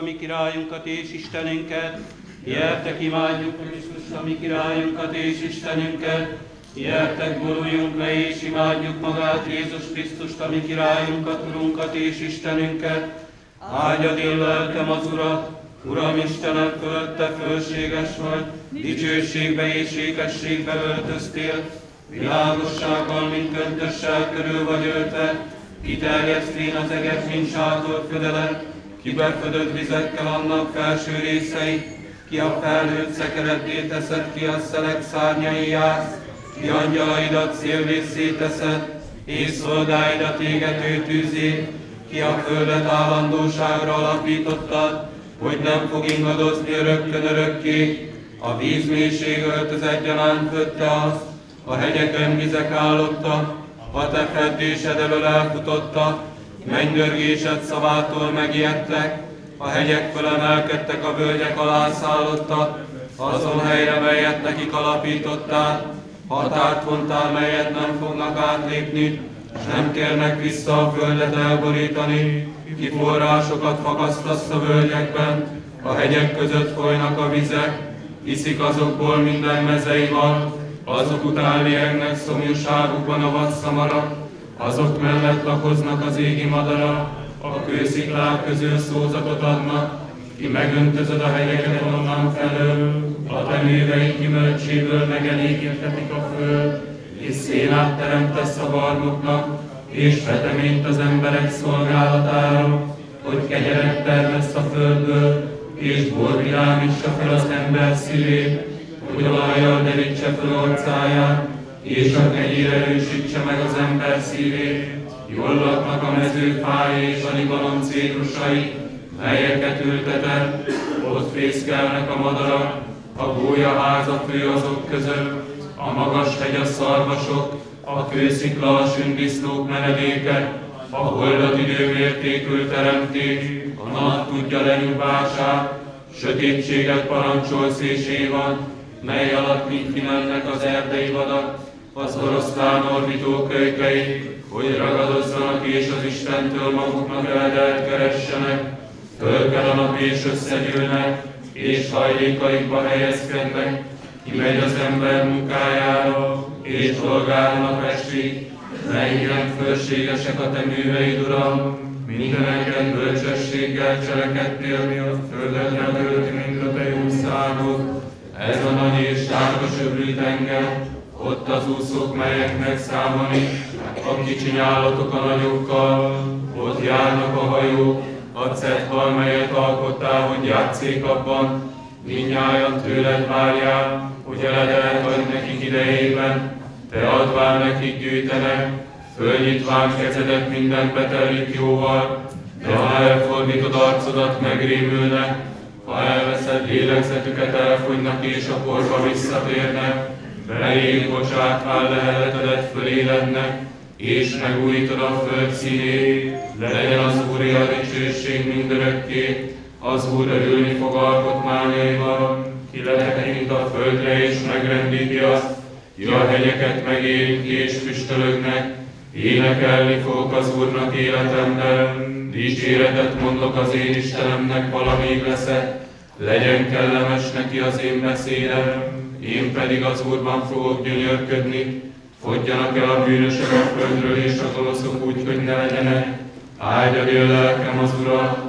a mi királyunkat és Istenünket. Gyertek, imádjuk Krisztust, a mi királyunkat és Istenünket. Gyertek, boruljunk le és imádjuk magát Jézus Krisztust, a mi királyunkat, Urunkat és Istenünket. Áldjad én lelkem az Urat, Uram Istenem, fölötte fölséges vagy, dicsőségbe és ékességbe öltöztél, világossággal, mint köntössel körül vagy öltve, kiterjesztvén az eget, mint sátorfödelet, kibefödött vizekkel annak felső részei, ki a felhőt szekereddé teszed, ki a szelek szárnyai jársz, ki angyalaidat szélvészé teszed, és szolgáidat égető tűzé, ki a földet állandóságra alapítottad, hogy nem fog ingadozni örökkön örökké, a vízmélység öltöz egyaránt fötte azt, a hegyeken vizek állottak, a te feddésed elől elfutottak, mennydörgésed szavától megijedtek, a hegyek fölemelkedtek, a völgyek alá szállottak, azon helyre, melyet nekik alapítottál, határt vontál, melyet nem fognak átlépni, s nem kérnek vissza a földet elborítani, ki forrásokat fakasztasz a völgyekben, a hegyek között folynak a vizek, iszik azokból minden mezei van, azok után liegnek szomjúságukban a vadszamarak, azok mellett lakoznak az égi madarak, a kősziklák közül szózatot adnak, ki megöntözöd a hegyeket onnan felől, a te műveid gyümölcséből megelégítetik a föld, és szénát teremtesz a barmoknak, és veteményt az emberek szolgálatára, hogy kenyeret termesz a földből, és bor világítsa fel az ember szívét, hogy olajjal derítse fel orcáját, és a kenyér erősítse meg az ember szívét. Jól laknak a mezőfáj és a Libanon cédrusai, melyeket ültetett, ott fészkelnek a madarak, a gólyaháza fő azok között, a magas hegy a szarvasok, a kőszikla a sündisznók menedéke, a holdat időmértékül teremtés, a nap tudja lenyugvását, sötétséget parancsolsz és évad, mely alatt mind kimennek az erdei vadak, az oroszlán orvító kölykei, hogy ragadozzanak és az Istentől maguknak eldelt keressenek, fölkel a nap és összegyűlnek, és hajlékaikba helyezkednek, kimegy az ember munkájára, és dolgának esik, mennyien fölségesek a te műveid, Uram, mindeneket bölcsességgel cselekedtél, mi a földedre dőlt mind a te jószágod. Ez a nagy és sárga söprű tenger, ott az úszók, melyeknek számolni, a kicsi állatok a nagyokkal, ott járnak a hajók, a cettal, melyet alkottál, hogy játsszék abban, mindnyájan tőled várják, hogy eledelt vagy nekik idejében, te adván nekik gyűjtenek, fölnyitván kezedet minden betelik jóval, de ha elfordítod arcodat, megrémülnek, ha elveszed lélegzetüket, elfogynak és a porba visszatérnek, beléjük bocsátván leheletedet fölélednek, és megújítod a föld színét, legyen az Úré a dicsőség mindörökké, az Úr örülni fog alkotmányaival, ki letekint a földre és megrendíti azt, ki a hegyeket megérinti és füstölögnek, énekelni fogok az Úrnak életemben, dicséretet mondok az én Istenemnek, valamíg leszek, legyen kellemes neki az én beszédem, én pedig az Úrban fogok gyönyörködni, fogyjanak el a bűnösök a földről és a gonoszok úgy, hogy ne legyenek, áldjad én lelkem az Urat.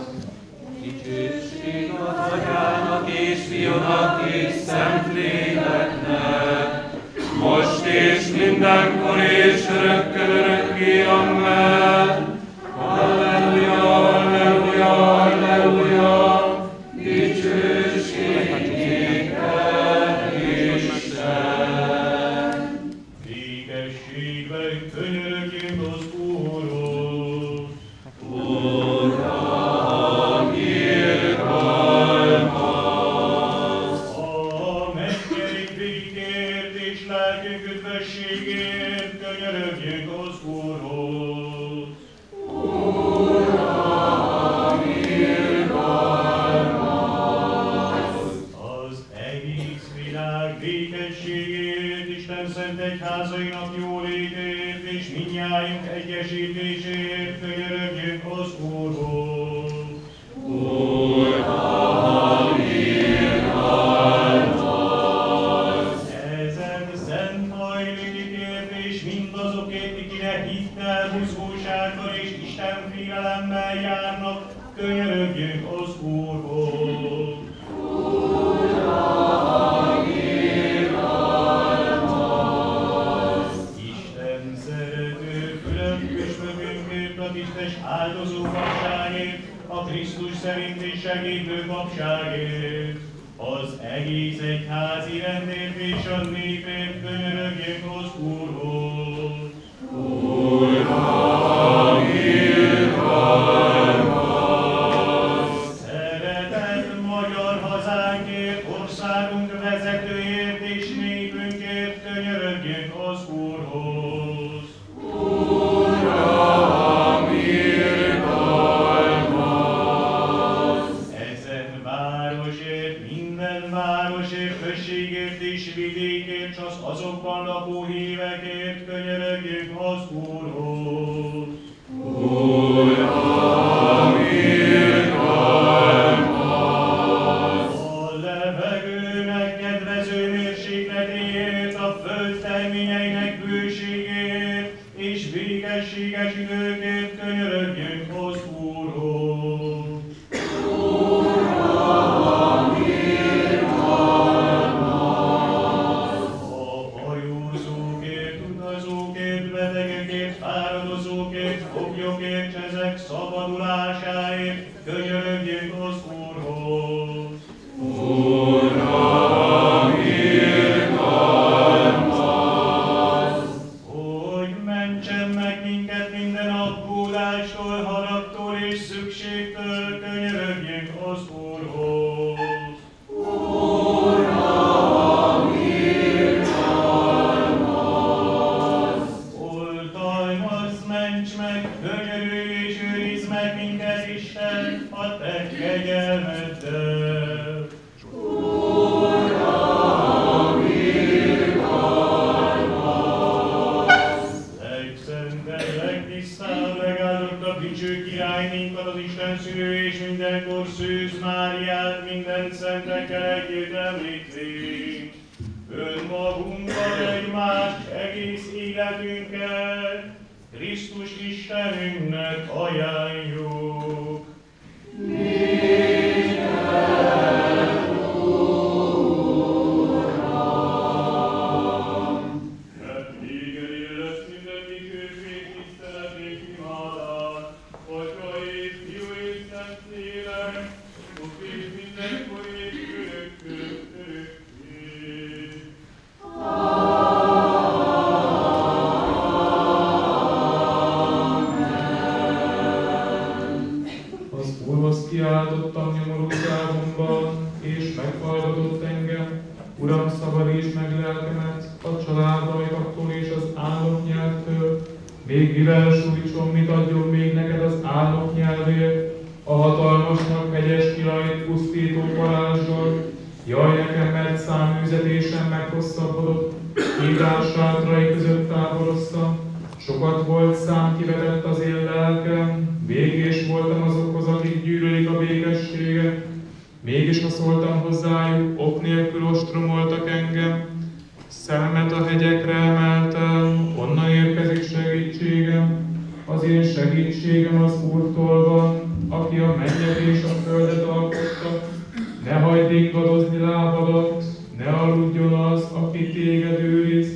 Dicsőség az Atyának és Fiúnak és Szentléleknek, most és mindenkor és örökkön örökké, amen. Halleluja, halleluja, halleluja, dicsőség néked, Isten. Ékességben könyörögjünk az Úrhoz. Uram, irgalmaz! A mennyeik végért és lelkünk üdvösségért könyörögjünk az Úrhoz. Uram, irgalmaz! Az egész világ békességért, Isten szent egyházainak jólétért és mindnyájunk egyesítésért könyörögjünk az Úrhoz. Uram, papságért, az egész egyházi rendért és a népért könyörögjünk az Úrhoz. Szeretett magyar hazánkért, országunk vezetőért és népünkért könyörögjünk az Úrhoz. Ezen városért, minden városért, községért és vidékért, csak azokban lakó hívekért könyörögjünk az Úrhoz. A levegőnek kedvező mérsékletéért, a föld terményeinek bőségért és békességes időkért könyörögjünk az Úrhoz. A hajózókért, utazókért, betegekért, fáradozókért, foglyokért, ezek szabadulásáért könyörögjünk az Úrhoz. Hogy mentsen meg minket minden aggódástól, haragtól és szükségtől, könyörögjünk az Úrhoz. Oltalmazz, ments meg, könyörülj és őrizd meg minket, Isten, a te kegyelmeddel. Legszentebb, legtisztább, legáldottabb, dicső király minket, az Isten szülő és mindenkor Szűz Máriát, minden szentekkel együtt említvén. Önmagunkat, egymást, egész életünket Krisztus Istenünknek ajánljuk. Kiáltottam nyomorúságomban, és meghallgatott engem. Uram, szabadíts meg lelkemet a családajtaktól és az álnoknyelvtől. Még mivel sújtson, mit adjon még neked az álnoknyelvért? A hatalmasnak hegyes királyt pusztító varázsgal. Jaj nekem, mert száműzetésem meghosszabbodott, hívás sátrai között táboroztam. Sokat volt szám, kivetett az én lelkem, végés voltam azokhoz, akik gyűlölik a békességet. Mégis ha szóltam hozzájuk, ok nélkül ostromoltak engem. Szememet a hegyekre emeltem, onnan érkezik segítségem. Az én segítségem az Úrtól van, aki a mennyet és a földet alkotta. Ne hagyd ingadozni lábadat, ne aludjon az, aki téged őriz.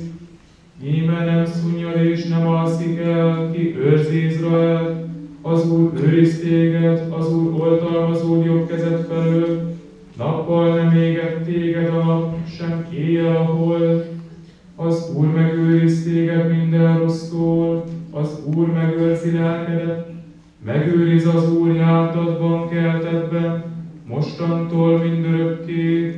Íme nem szunnyad és nem alszik el, ki őrzi Izraelt. Az Úr őriz téged, az Úr oltalmazód jobb kezed felől. Nappal nem éget téged a nap, sem éjjel a hold. Az Úr megőriz téged minden rossztól, az Úr megőrzi lelkedet. Megőriz az Úr jártatban, keltetben, mostantól mindörökké.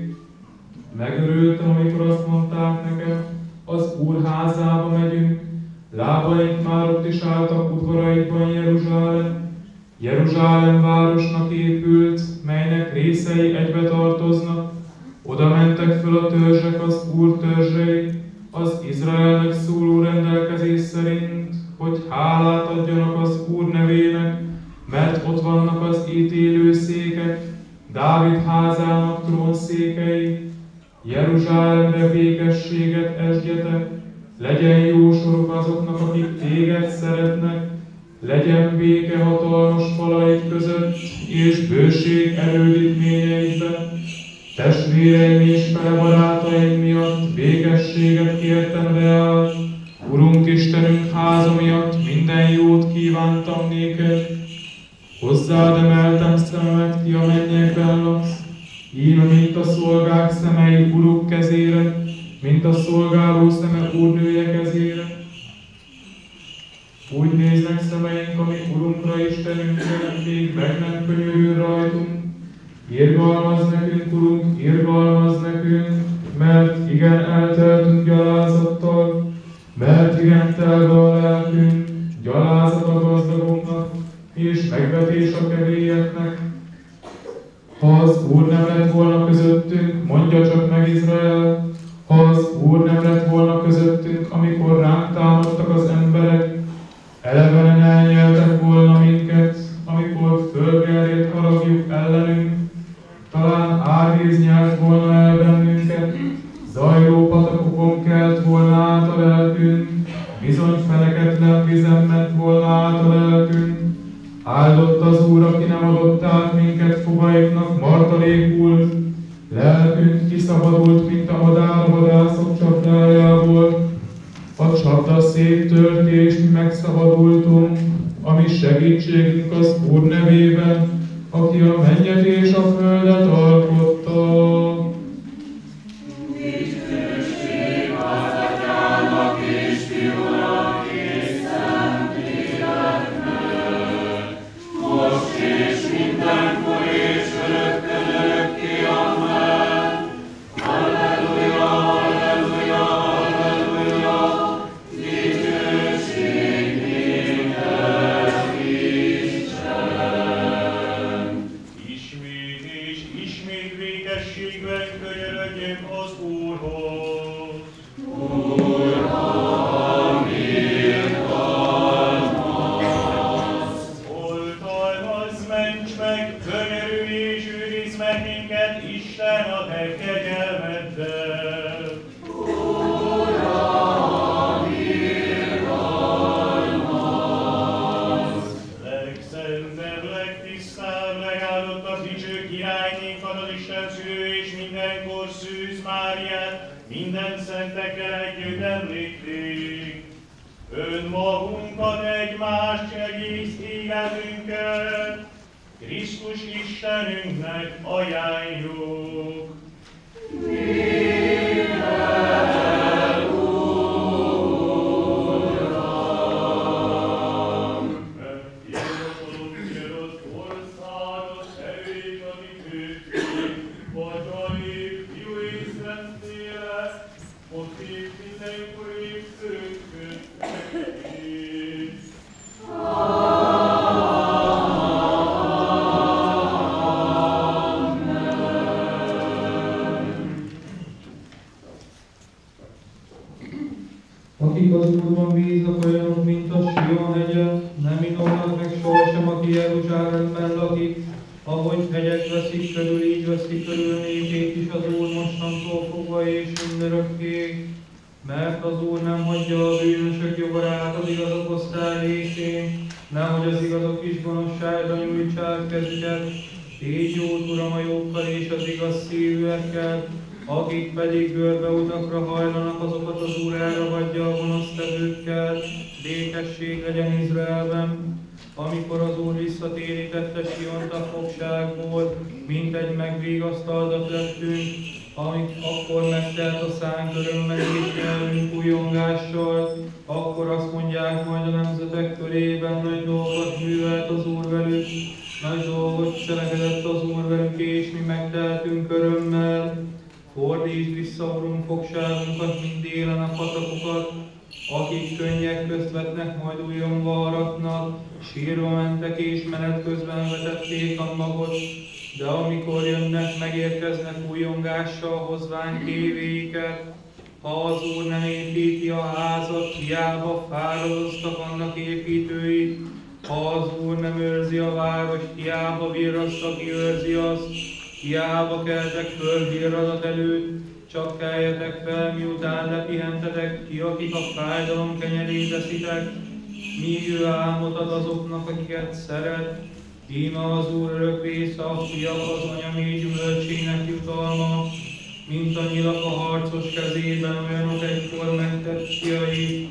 Megörültem, amikor azt mondták nekem, az Úr házába megyünk. Lábaink már ott is álltak udvaraikban Jeruzsálem. Jeruzsálem városnak épült, melynek részei egybe tartoznak. Oda mentek föl a törzsek, az Úr törzsei, az Izraelnek szóló rendelkezés szerint, hogy hálát adjanak az Úr nevének, mert ott vannak az ítélő székek, Dávid házának trónszékei. Jeruzsálemre békességet esdjetek, legyen jó soruk azoknak, akik téged szeretnek, legyen béke hatalmas falaid között, és bőség erődítményeidben. Testvéreim és barátaim miatt békességet kértem reál, Urunk Istenünk háza miatt minden jót kívántam néked. Hozzád emeltem szememet, ki a mennyekben laksz, Íme, mint a szolgák szemei uruk kezére, mint a szolgáló szeme úrnője kezére. Úgy néznek szemeink, ami Urunkra, Istenünkre, még meg nem könyörül rajtunk. Irgalmazz nekünk, Urunk, irgalmazz nekünk, mert igen elteltünk gyalázattal, mert igen telve a lelkünk, gyalázat a gazdagunknak, és megvetés a kevélyeknek. Ha az Úr nem lett volna közöttünk, mondja csak meg Izrael, ha az Úr nem lett volna közöttünk, amikor ránk támadtak az emberek, elevenen elnyeltek volna minket, amikor fölgerjedt haragjuk ellenünk, talán árvíz nyelt volna el bennünket, zajló patakokon kelt volna át a lelkünk, bizony feneketlen vizen ment volna át a lelkünk. Áldott az Úr, aki nem adott át minket fogaiknak martalékul, lelkünk kiszabadult, mint a madárvadászok csapdájából. A csapda széttört, és mi megszabadultunk, ami segítségünk az Úr nevében, aki a mennyet és a földet alkotta. Önmagunkat, egymást, egész életünket Krisztus Istenünknek ajánljuk. Akik az Úrban bíznak, olyanok, mint a Sion hegye, nem inomnak meg sohasem, aki Jeruzsálemben lakik. Ahogy hegyek veszik körül, így veszik körül népét is az Úr mostantól fogva és mindörökké. Mert az Úr nem hagyja a bűnösök jogarát az igazok osztály részén, nehogy az igazok is gonoszságra nyújtsák kezüket. Így jót, Uram, a jókkal és az igaz szívűekkel, akik pedig görbeutakra hajlanak, azokat az Úr elragadja a gonosztevőkkel. Békesség legyen Izraelben. Amikor az Úr visszatérítette Siont a fogságból, mint egy megvigasztaltat lettünk, akkor megtelt a szánk örömmel és nyelvünk újongással, akkor azt mondják majd a nemzetek körében, nagy dolgot művelt az Úr velük, nagy dolgot cselekedett az Úr velük, és mi megteltünk örömmel. Fordítsd vissza, Urunk, fogságunkat, mint délen a patakokat, akik könnyek közt vetnek, majd újonva aratnak, sírva mentek és menet közben vetették a magot, de amikor jönnek, megérkeznek újongással hozván kévéiket. Ha az Úr nem építi a házat, hiába fáradoztak annak építői. Ha az Úr nem őrzi a várost, hiába virraszt, aki őrzi azt. Hiába keltek föl virradat előtt, csak keljetek fel, miután lepihentetek, ki, akik a fájdalom kenyerét eszitek, míg ő álmot ad azoknak, akiket szeret. Íme az Úr örök része, a fiak az anyamély gyümölcsének jutalma, mint a nyilak a harcos kezében, olyanok egykor megtett fiai.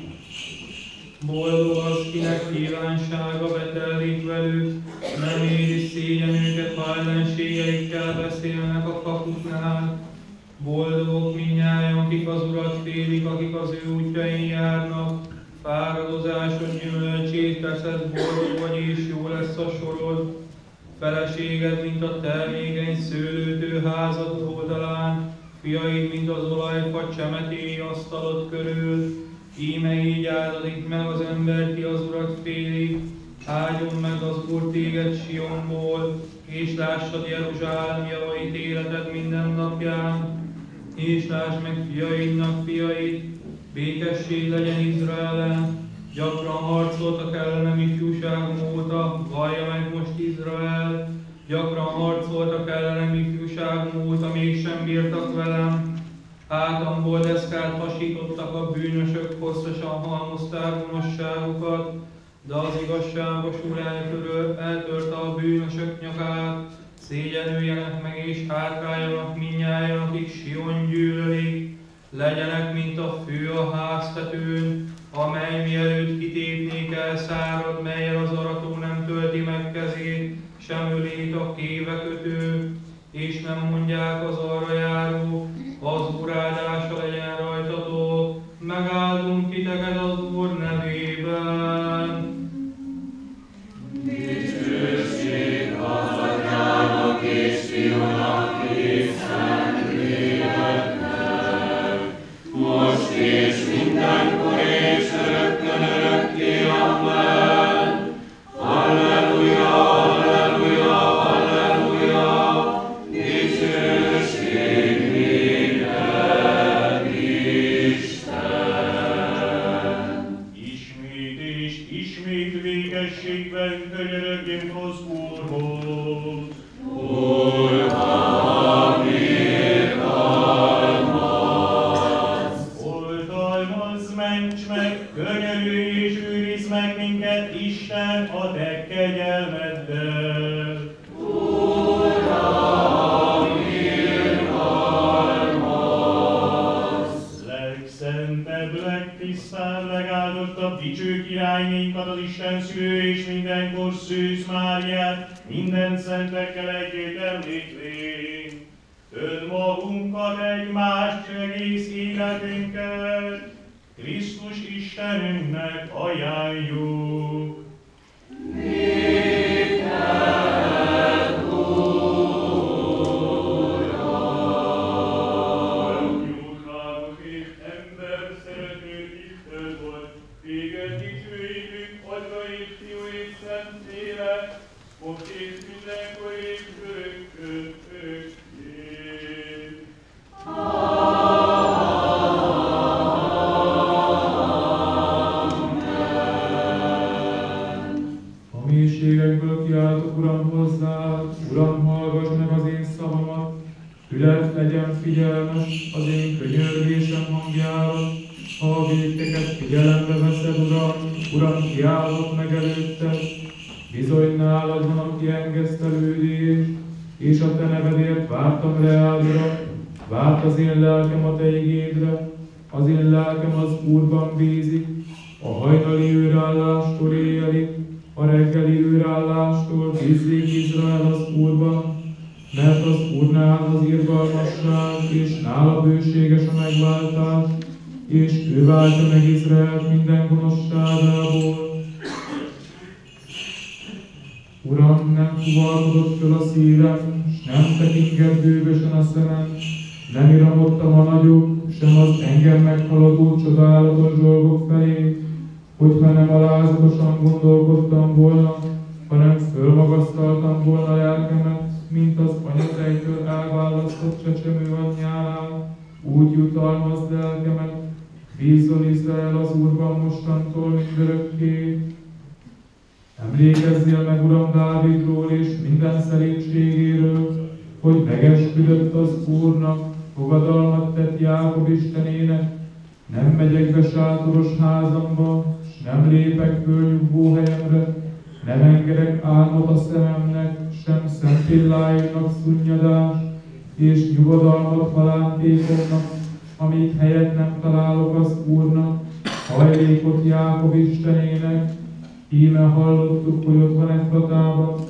Boldog az, kinek kívánsága betelik velük, nem éri szégyen őket, ha ellenségeikkel beszélnek a kapuknál. Boldogok mindnyájan, akik az Urat félik, akik az ő útjain járnak. Fáradozásod gyümölcsét teszed, boldog vagy és jó lesz a sorod. Feleséged, mint a termékeny szőlőtőházad oldalán, fiaid, mint az olajfa csemetély asztalod körül. Íme így áldozik meg az ember, ki az Urat féli. Áldjon meg az Úr téged Sionból, és lássad Jeruzsálem javait életed minden napján. És lásd meg fiaidnak fiait, békesség legyen Izraelen. Gyakran harcoltak ellenem ifjúságom óta, vallja meg most Izrael. Gyakran harcoltak ellenem ifjúságom óta, mégsem bírtak velem. Hátamból deszkát hasítottak a bűnösök, hosszasan halmozták gonoszságukat, de az igazságos Úr eltörte a bűnösök nyakát. Szégyenüljenek meg és hátráljanak mindnyájan, akik Sion gyűlölik. Legyenek, mint a fő a háztetőn, amely mielőtt kitépnék elszárad, mellyel az arató nem tölti meg kezét, sem ölét a kévekötő, és nem mondják az arra járó, az Úr áldása legyen rajtatok, megáldunk titeket az Úr nevében. Dicsőség az Atyának és Fiúnak és Szentléleknek, most és mindenkor és örökkön örökké. Amen. Halleluja, halleluja, halleluja, dicsőség néked, Isten. Ismét és ismét végességben könyörögjünk az Úrhoz. Oltalmazz, ments meg, könyörülj és őrizd meg minket, Isten, a te kegyelmeddel. Legszentebb, legtisztább, legáldottabb, dicső királynénkat, az Isten szülő és mindenkor Szűz Máriát, minden szentekkel együtt említvén. Önmagunkat, egymást, egész életünket Krisztus Istenünknek ajánljuk. Most és mindenkor és örökkön örökké. A mélységekből kiáltok, Uram, hozzád, Uram, hallgass meg az én szavamat, füled legyen figyelmes az én könyörgésem hangjára, ha a vétkeket figyelembe veszed, Uram, Uram, kiállok meg előtted, bizony nálad van a kiengesztelődés, és a te nevedért vártam reád, Uram, várt az én lelkem a te igédre, az én lelkem az Úrban bízik, a hajnali őrállástól éjjelig, a reggeli őrállástól bízik Izrael az Úrban, mert az Úrnál az irgalmasság, és nála bőséges a megváltás, és ő váltja meg Izraelt minden gonoszságából. Uram, nem fuvalkodott föl a szívem, s nem tekintett bőgösen a szemem, nem iramodtam a nagyok, sem az engem meghaladó csodálatos dolgok felé, hogyha nem alázatosan gondolkodtam volna, hanem fölmagasztaltam volna lelkemet, mint az anyatejtől elválasztott csecsemő anyjánál, úgy jutalmazd lelkemet, bízzon Izrael az Úrban mostantól mindörökké. Emlékezzél meg, Uram, Dávidról és minden szerénységéről, hogy megesküdött az Úrnak, fogadalmat tett Jákob Istenének, nem megyek be sátoros házamba, s nem lépek fölnyugvó helyemre, nem engedek álmot a szememnek, sem szempilláimnak szunnyadást, és nyugodalmat halántékomnak, amíg helyet nem találok az Úrnak, hajlékot Jákob Istenének. Íme hallottuk, hogy ott van Efratában,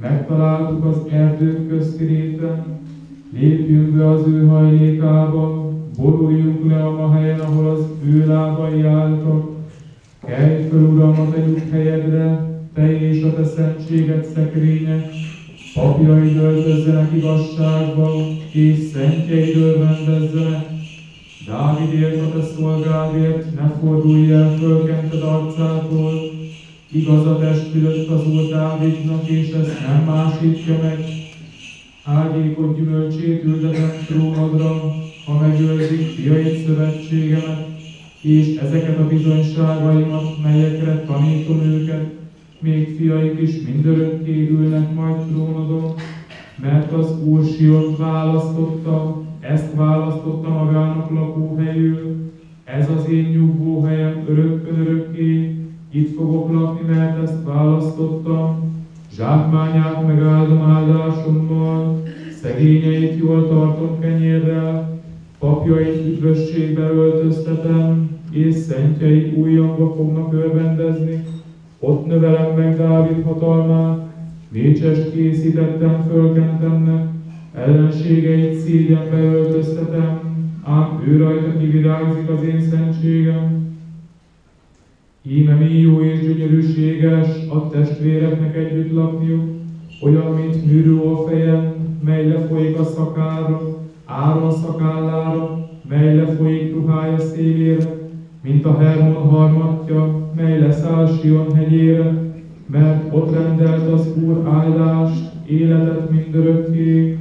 megtaláltuk az erdők közti réten, lépjünk be az ő hajlékába, boruljunk le a ma helyen, ahol az ő lábai álltak. Kelj föl, Uram, a te nyughelyedre, te és a te szentséged szekrénye, papjaid öltözzenek igazságba, és szentjeid örvendezzenek. Dávidért, a te szolgádért, ne fordulj el fölkented arcától, igazat esküdött az Úr Dávidnak, és ezt nem másítja meg. Ágyékot gyümölcsét ültetem trónodra, ha megőrzik fiaid szövetségemet, és ezeket a bizonyságaimat, melyekre tanítom őket, még fiaik is mindörökké ülnek majd trónodon, mert az Úr Siont választotta, ezt választotta magának lakóhelyül, ez az én nyugvóhelyem örökkön-örökké, itt fogok lakni, mert ezt választottam. Zsákmányát megáldom áldásommal, szegényeit jól tartom kenyérrel, papjait üdvösségbe öltöztetem, és szentjei újjamba fognak örvendezni. Ott növelem meg Dávid hatalmát, mécsest készítettem fölkentemnek, ellenségeit szégyenbe öltöztetem, ám ő rajta kivirágzik az én szentségem. Íme mi jó és gyönyörűséges a testvéreknek együtt lakniuk, olyan, mint műrő a fejem, mely lefolyik a szakára, Áron szakállára, mely lefolyik ruhája szélére, mint a Hermon harmatja, mely leszáll Sion hegyére, mert ott rendelt az Úr áldást, életet mindörökké.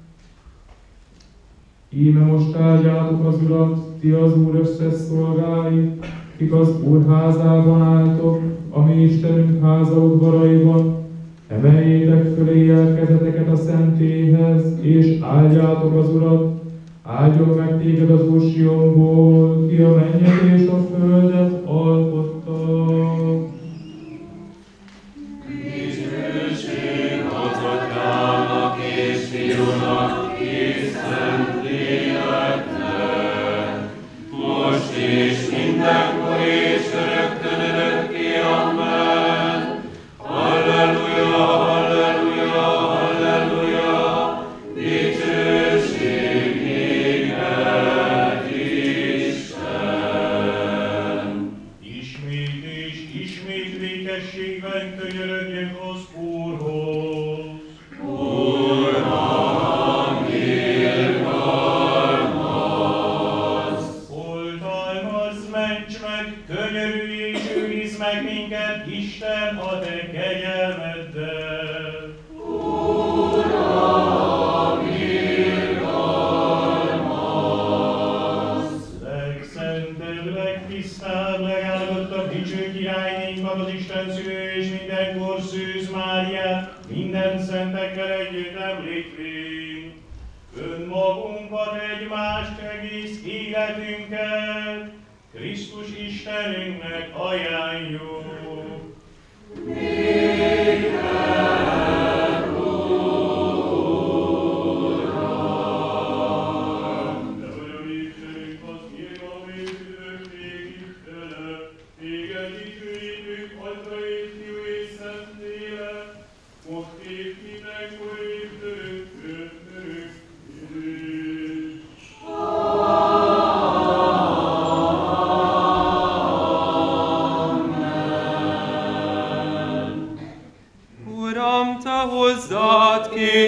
Íme most áldjátok az Urat, ti az Úr összes szolgái, kik az Úr házában álltok, a mi Istenünk háza udvaraiban. Emeljétek fölé kezeteket a szentélyhez, és áldjátok az Urat. Áldjon meg téged az Úr Sionból, ki a mennyet és a földet alkotta. Dicsőség az Atyának és Fiúnak és Szentléleknek, most és mindenkor és örökkön örökké. Amen. Halleluja, halleluja, halleluja, dicsőség néked, Isten. Ismét és ismét békességben könyörögjünk az Úrhoz. Uram, irgalmazz! Oltalmazz, ments meg, könyörülj és őrizd meg minket, Isten, a te kegyelmeddel. Uram, irgalmazz! Legszentebb, legtisztább, legáldottabb, dicső királynénknak, az Isten szülő és mindenkor Szűz Máriát, minden szentekkel együtt emlékvén. Önmagunkat, egymást, egész életünket Krisztus Istenünknek ajánljuk. De olyan Istenünk az irgalom és üdvösség Istene, téged dicsőítünk, Atya és Fiú és Szentlélek, most és mindenkor és örökkön örökké. Uram, te hozzád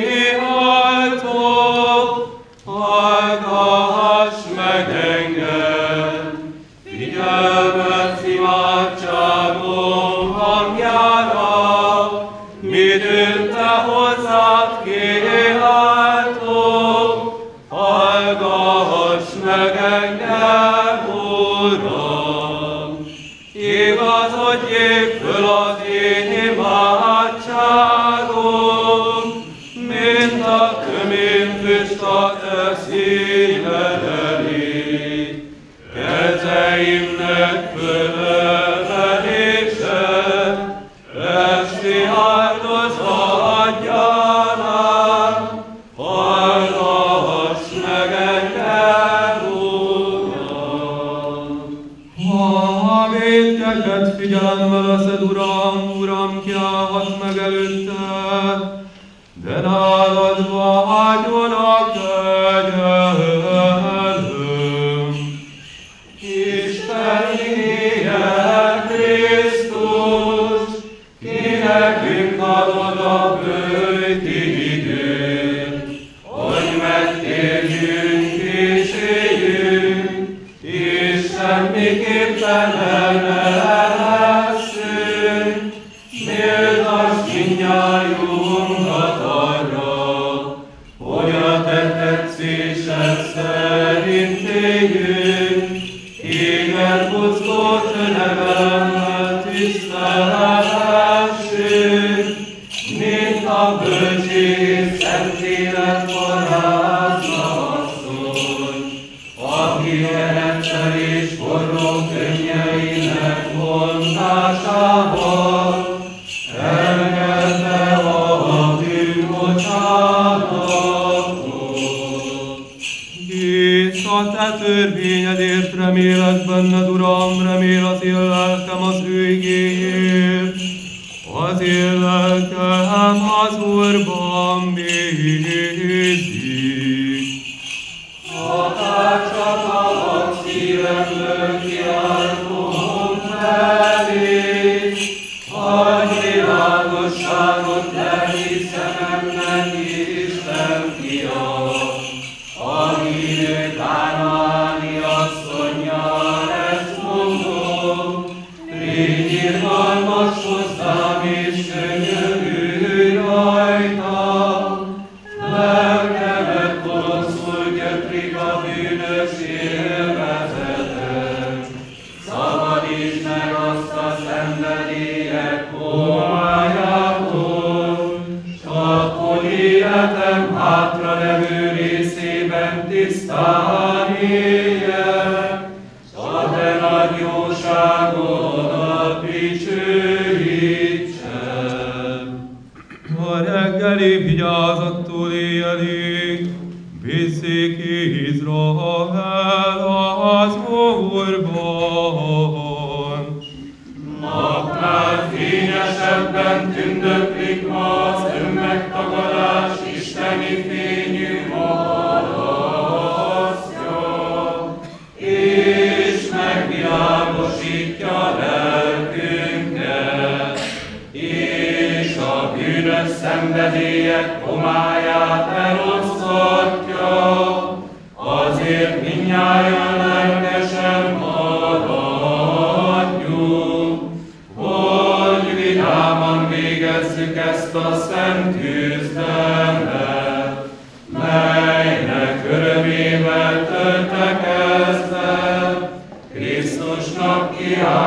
kiáltok, hallgass meg engem, figyelmet imádságom hangjára, midőn te hozzád kiáltok, hallgass meg engem, Uram. Igazodjék föl az én imádságom, mint a köményfüst a te színed elé. Kezeimnek fölemelése, esti áldozatjánál, hallgass meg engem, Uram. Ha vétkeket figyelemmel veszed, Uram, kiállhat meg előtted, de nálad vágyon a kegyelem. Isten éljen Krisztus, ki nekünk adod a bőjt időt, hogy megtérjünk és éljünk, és semmiképpen el ne leszünk. Méltass mindnyájunkat arra, hogy a te tetszésed szerint éljünk, égen buzgó csönevemmel tisztelhessünk, mint a bölcsés szent élet varázsla asszony, aki kerettel és forró könnyeinek vontásával elnyerte a bűnbocsánatot. Jézus, a te törvényedért remélek benned, Uram, remél az én lelkem az ő igéjért. Az én lelkem az Úrban bízik. Akárcsak szívemből kiáltom felé, a világosságot lelki szememnek Isten fia, a hívő kánaáni asszonnyal ezt mondom, légy irgalmas hozzám és könyörülj rajtam, lelkemet gonoszul gyötrik a bűnös élvezetem, szabadítsd meg azt a szenvedélyek homályától, s akkor életem hátralevő részében tisztán éljek, s a te nagy jóságodat dicsőítsem. A reggeli vigyázattól éjjelig visszék Izrael az Úrban. Napnál fényesebben tündöklik ma az önmegtagadás isteni fényű harasztja, és megvilágosítja lelkünket, és a bűnös szenvedélyek homályát eloszlatja, azért mindnyájan lelkesen maradjunk, hogy vidáman végezzük ezt a szent küzdelmet, melynek örömével töltekezve Krisztusnak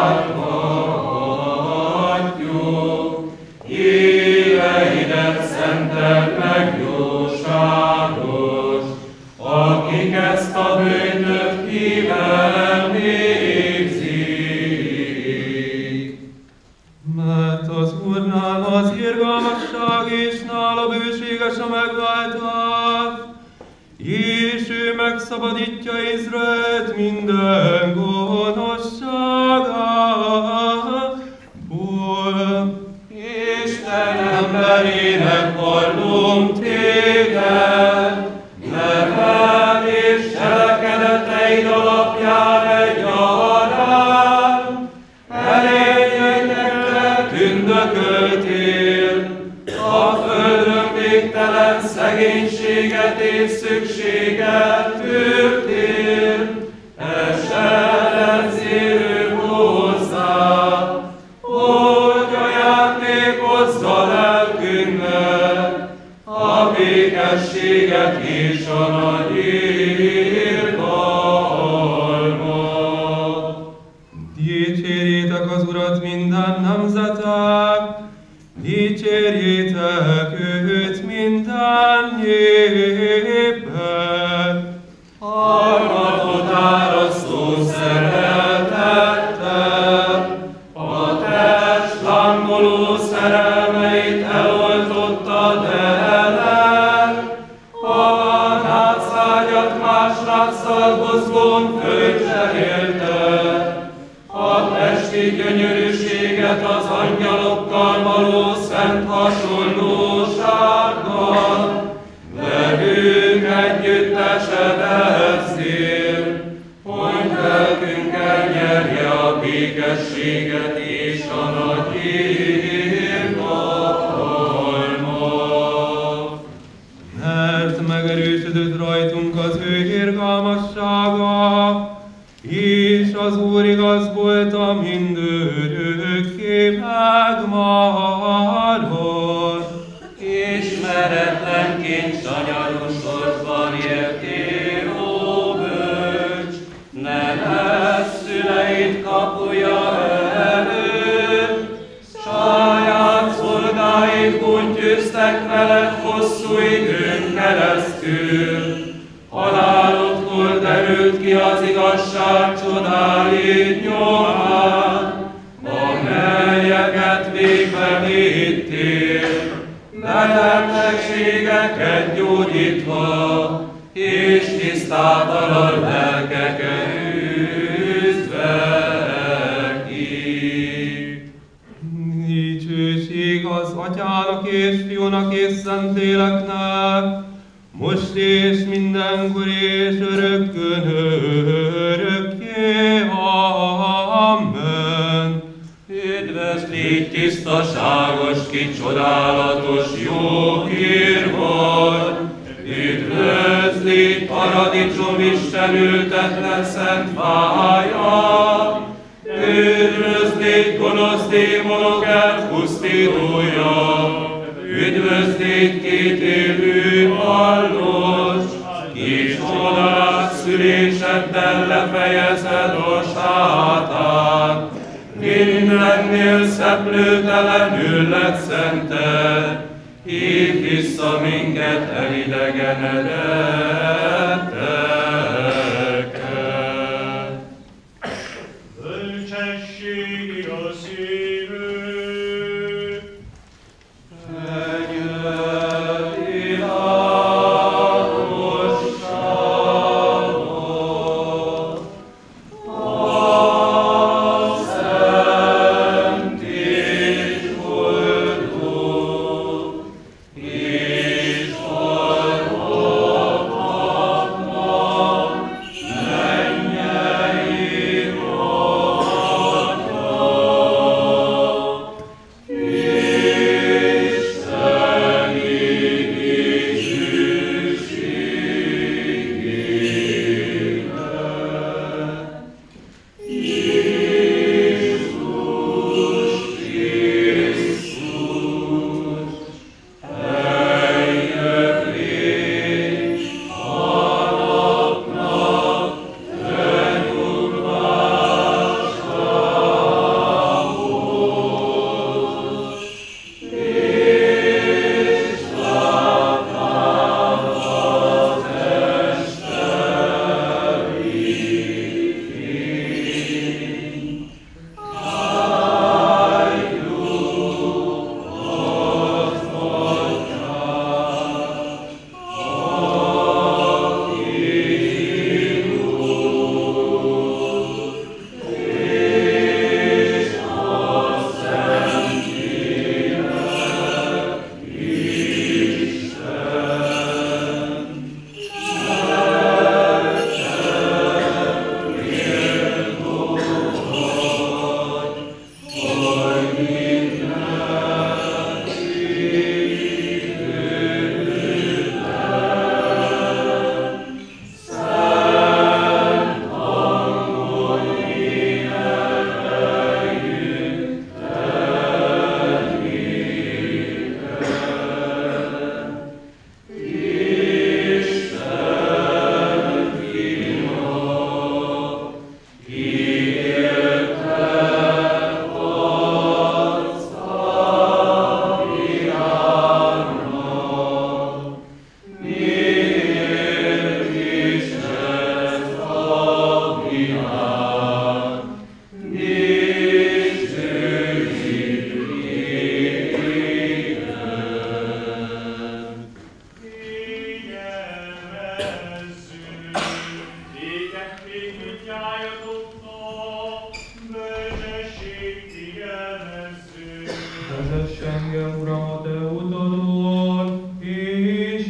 kiálthatjuk. Éleidet szenteld meg jóságos, akik ezt a bűnöt híven végzik. Mert az Úrnál az irgalmasság, és nála bőséges a megváltás, és ő megszabadítja Izraelt minden gonoszságából. Isten emberének vallunk téged, neved és cselekedeteid alapján egyaránt, elényeinek tündököltél, a földön végtelen szegénységet és szükséget tűrtél, esedezzél hozzá, hogy ajándékozza lelkünknek a békességet és a nagy irgalmat. Dicsérjétek az Urat minden nemzetek, dicsérjétek őt minden népek. Hallgatott árasztó szeretettel, a test lángoló szerelmeit eloltottad el, a nátszágyat másnak szalbozgón fölcserélted, a testi gyönyörűséget az angyalokkal való szent hasonlósággal. békességet és a nagy irgalmat. Mert megerősödött rajtunk az ő irgalmassága, és az Úr igaz volt a mindörökké megmarad. Ismeretlenként sanyarú sorban éltél, ó bölcs, ne lesz szüleid kapuja előtt. Saját szolgáid guntyűztek veled hosszú időn keresztül. Halálodkor derült ki az igazság csodáit nyomán, amelyeket végbe vittél. Betegségeket gyógyítva, és tisztátalan lelkeket üzdve ki. Dicsőség az Atyának és Fiúnak és Szentléleknek, most és mindenkor és örökkön örökké. Amen. Üdvözlégy tisztaságos, ki csodálatos, jó hír vagy! Üdvözlégy paradicsom Isten ültetlen szent fája! Üdvözlégy gonosz démonok elpusztítója! Üdvözlégy kétélű hallos, ki csodás szüléseddel lefejezed a sátán! Mindennél szeplőtelenül lett szented, hívd vissza minket elidegenedeteket. Bölcsesség a szívő, Vezess engem, Uram, a Te utadon, és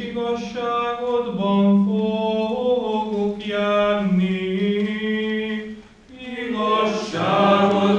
igazságodban fogok járni. Igazságot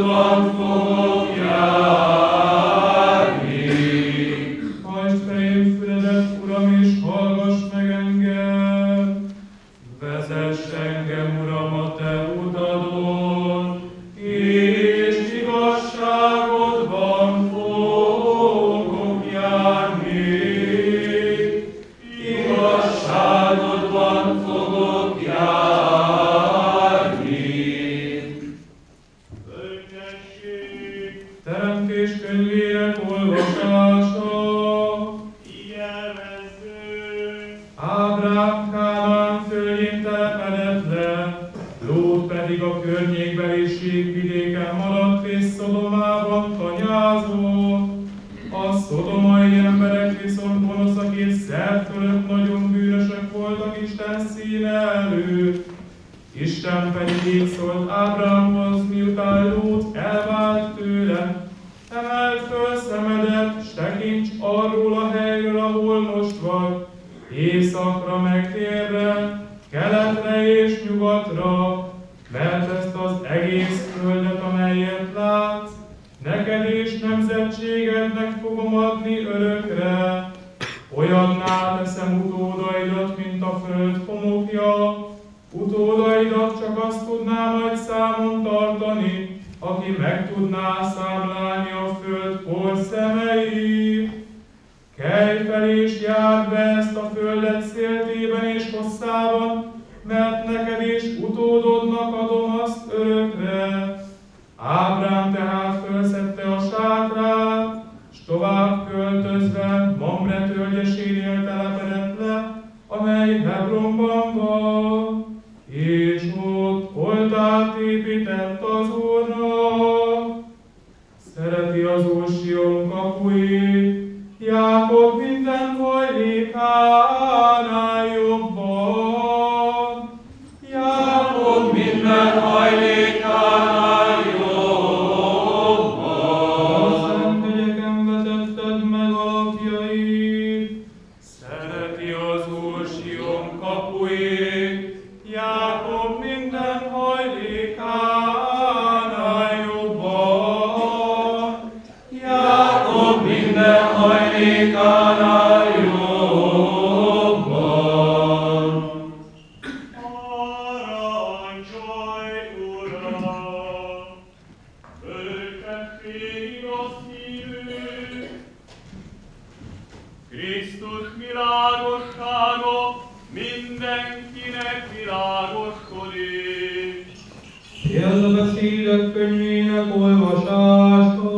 Lót pedig a környékbeli síkvidéken maradt és Szodomában tanyázott. A szodomai emberek viszont gonoszak és szert fölött nagyon bűnösek voltak Isten színe előtt. Isten pedig így szólt Ábrámhoz, miután Lót elvált tőle: emeld föl szemedet, s tekints arról a helyről, ahol most vagy, északra meg délre, keletre és nyugatra, mert ezt az egész földet, amelyet látsz, neked és nemzetségednek fogom adni örökre. Olyanná teszem utódaidat, mint a föld homokja, utódaidat csak azt tudná majd számon tartani, aki meg tudná számlálni a föld porszemeit. Kelj fel és járd be ezt a földet széltében és hosszában, mert neked és utódodnak adom azt örökre. Ábrám tehát fölszedte a sátrát, s tovább költözve Mamre tölgyesénél telepedett le, amely Hebronban van, és ott oltárt épített az Úrnak. Szereti az Úr Sion kapuit, Jákob minden hajlékánál jobban. Jákob minden hajlékánál jobban. A szent hegyeken vetetted meg alapjait. Szereti az Úr Sion kapuit, Jákob minden hajlékánál jobban. Jákob minden hajlékánál jobban. Parancsolj, Uram, bölcsesség a szívük, Krisztus világossága mindenkinek világoskodik. Jelbeszédek könyvének olvasása.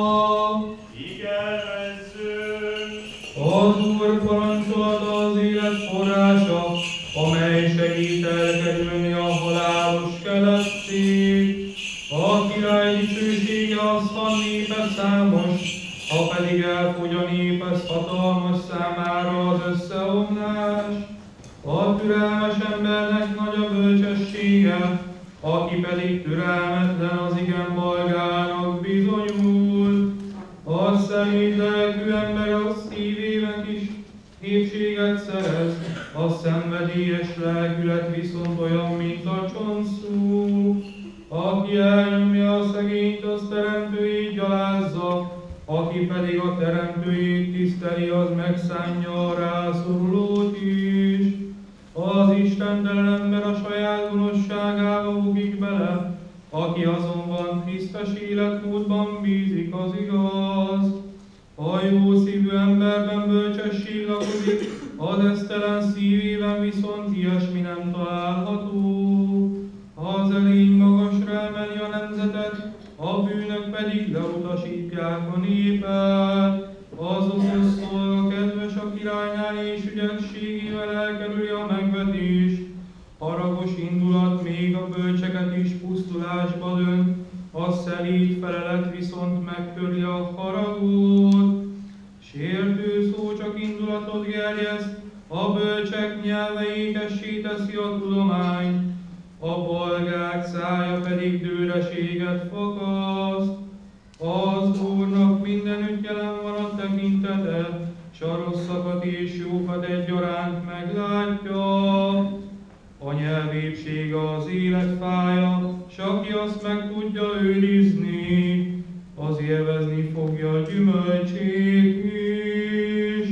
Igyekezzünk, Az Úr parancsolata az élet forrása, amely segít elkerülni a halálos keletség. A király dicsősége az, ha népe számos, ha pedig elfogy a nép, ez hatalmas számára az összeomlás. A türelmes embernek nagy a bölcsessége, aki pedig türelmetlen, az igen balgának bizonyul. A szemét lelkű ember a szívében is épséget szerez, a szenvedélyes lelkület viszont olyan, mint a csonszú. Aki elnyomja a szegényt, az teremtőjét gyalázza, aki pedig a teremtőjét tiszteli, az megszánja a rászorulót is. Az istentelen ember a saját gonoszságába bukik bele, aki azonban tisztes életmódban bízik, az igaz. A jó szívű emberben bölcsesség lakozik, az esztelen szívében viszont ilyesmi nem található. Az elény magasra emeli a nemzetet, a bűnök pedig leutasítják a népet. Az okos szolga kedves a királynál, és ügyességével elkerüli a megvetést. Haragos indulat még a bölcseket is pusztulásba dönt, a szelíd felelet viszont megtöri a haragot. Sértő szó csak indulatot gerjeszt, a bölcsek nyelve ékessé teszi a tudományt, a balgák szája pedig dőreséget fakaszt. Az Úrnak mindenütt jelen van a tekintete, s a rosszakat és jókat egyaránt meglátja. A nyelvépsége az élet fája, s aki azt meg tudja őrizni, az élvezni fogja a gyümölcsét is.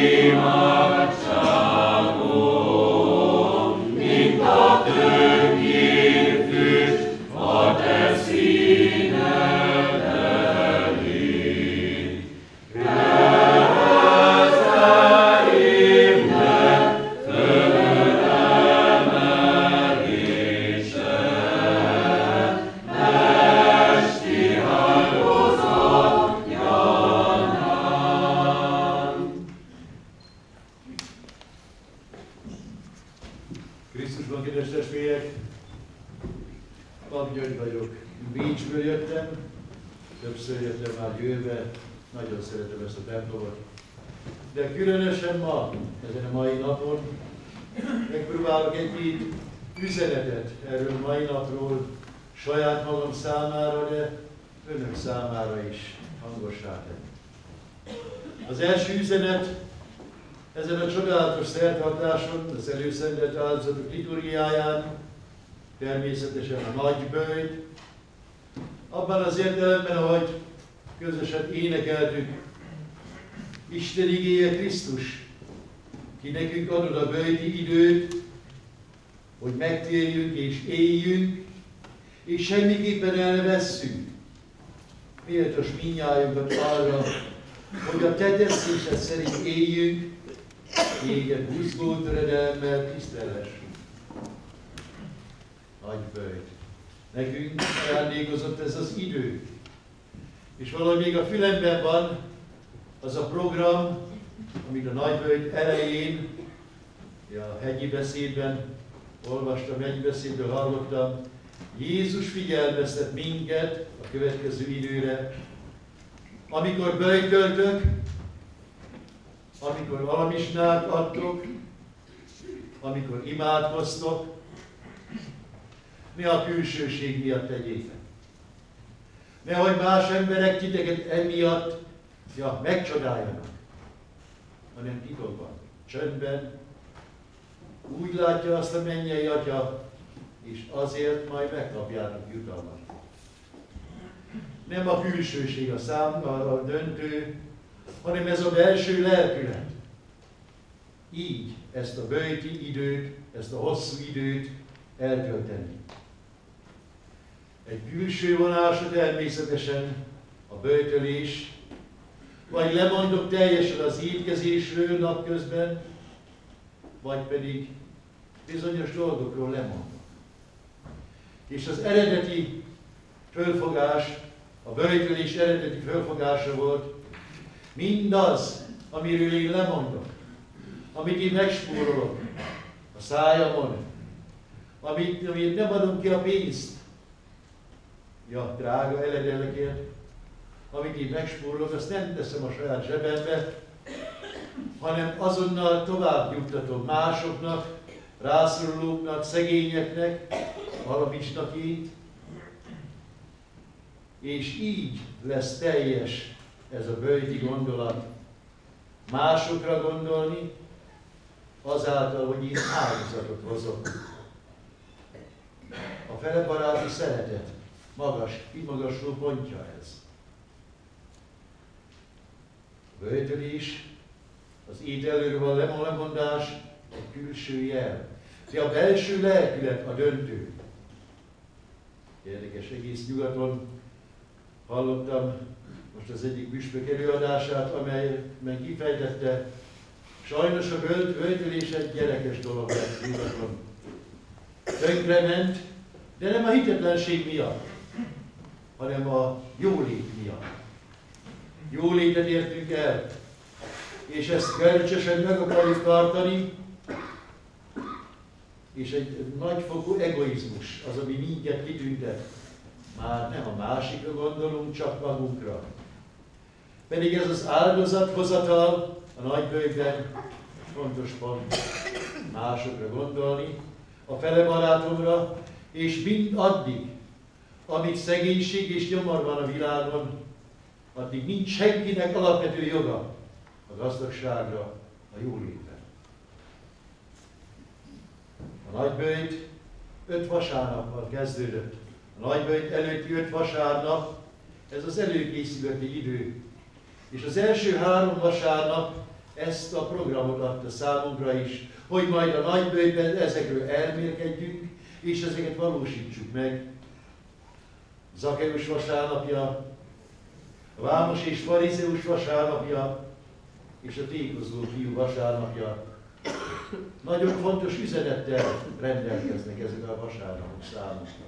Krisztusban, kedves testvérek! Pap György vagyok. Bécsből jöttem, többször jöttem már Győrbe, nagyon szeretem ezt a templomot. De különösen ma, ezen a mai napon megpróbálok egy üzenetet erről a mai napról saját magam számára, de önök számára is hangossá tenni. Az első üzenet ezen a csodálatos szertartáson, az előszentelt áldozatok liturgiáján, természetesen a nagyböjt, abban az értelemben, ahogy közösen énekeltük, Isten igéje Krisztus, ki nekünk adod a böjti időt, hogy megtérjünk és éljünk, és semmiképpen el ne vesszünk. Méltos mindnyájunkat arra, hogy a te tetszésed szerint éljünk, téged buzgó töredelemmel tisztelessünk. Nagy böjt. Nekünk ajándékozott ez az idő. És valahogy még a fülemben van az a program, amit a nagyböjt elején, a hegyi beszédben olvastam, hegyi beszédből hallottam, Jézus figyelmeztet minket a következő időre, amikor böjtöltök, amikor valamisnát adtok, amikor imádkoztok, ne a külsőség miatt tegyétek. Nehogy más emberek titeket emiatt megcsodáljanak, hanem titokban, csöndben, úgy látja azt a mennyei Atya, és azért majd megkapjátok jutalmat. Nem a külsőség a számomra a döntő, hanem ez a belső lelkület. Így ezt a böjti időt, ezt a hosszú időt eltölteni. Egy külső vonása természetesen a böjtölés, vagy lemondok teljesen az étkezésről napközben, vagy pedig bizonyos dolgokról lemondok. És az eredeti fölfogás, a böjtölés eredeti fölfogása volt, mindaz, amiről én lemondok, amit én megspórolok a szájamon, amit nem adom ki a pénzt, drága eledelekért, amit én megspórolok, azt nem teszem a saját zsebembe, hanem azonnal tovább juttatom másoknak, rászorulóknak, szegényeknek, valamicsnak így, és így lesz teljes ez a böjti gondolat. Másokra gondolni, azáltal, hogy én áldozatot hozok. A felebaráti szeretet kimagasló pontja ez. A böjtölés, az ételről való lemondás egy külső jel. De a belső lelkület a döntő. Érdekes, egész nyugaton hallottam most az egyik püspök előadását, amelyben kifejtette, sajnos a böjtölés egy gyerekes dolog lett nyugaton. Tönkrement, de nem a hitetlenség miatt, hanem a jólét miatt. Jólétet értünk el, és ezt görcsösen meg akarjuk tartani, és egy nagyfokú egoizmus az, ami minket kitüntet. Már nem a másikra gondolunk, csak magunkra. Pedig ez az áldozathozatal a nagyböjtben fontos pont. Másokra gondolni, a fele barátomra, és mind addig, amíg szegénység és nyomor van a világon, addig nincs senkinek alapvető joga a gazdagságra, a jólétre. A nagyböjt 5 vasárnappal kezdődött. A nagyböjt előtti 5 vasárnap, ez az előkészületi idő. És az első 3 vasárnap ezt a programot adta számunkra is, hogy majd a nagybőjben ezekről elmélkedjünk, és ezeket valósítsuk meg. Zakeusz vasárnapja, a vámos és farizeus vasárnapja, és a tékozló fiú vasárnapja. Nagyon fontos üzenettel rendelkeznek ezek a vasárnapok számunkra.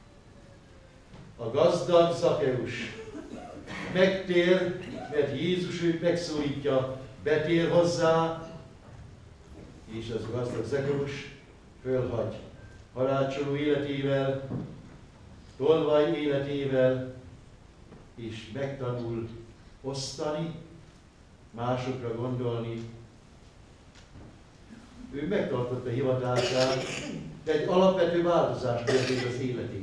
A gazdag Zakeusz megtér, mert Jézus őt megszólítja, betér hozzá, és az gazdag Zakeusz fölhagy halálcsoló életével, tolvaj életével, és megtanul osztani, másokra gondolni. Ő megtartotta hivatását, de egy alapvető változás történt az életében.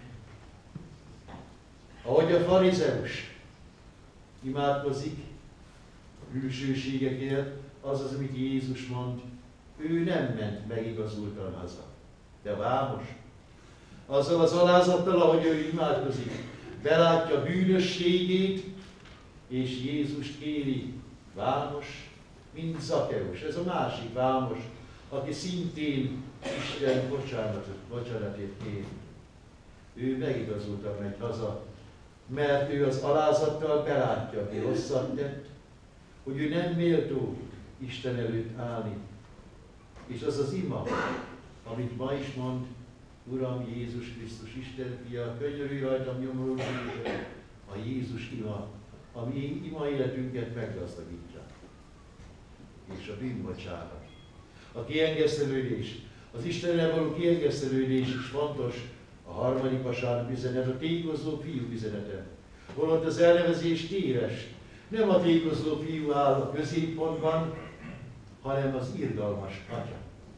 Ahogy a farizeus imádkozik külsőségekért, az az, amit Jézus mond, ő nem ment megigazultan haza. De vámos, azzal az alázattal, ahogy ő imádkozik, belátja bűnösségét, és Jézust kéri, vámos, mint Zakeusz. Ez a másik vámos, aki szintén Isten bocsánatét kér. Ő megigazultan megy haza, mert ő az alázattal belátja, aki rosszat tett, hogy ő nem méltó Isten előtt állni. És az az ima, amit ma is mond, Uram Jézus Krisztus, Isten fia, könyörülj rajtam nyomorult bűnösre, a Jézus ima, ami ima életünket meggazdagítja. És a bűnbocsánat. A kiengesztelődés, az Istennel való kiengesztelődés is fontos, a harmadik vasárnap üzenet, a tékozló fiú üzenete. Holott az elnevezés téves. Nem a tékozló fiú áll a középpontban, hanem az irgalmas atya.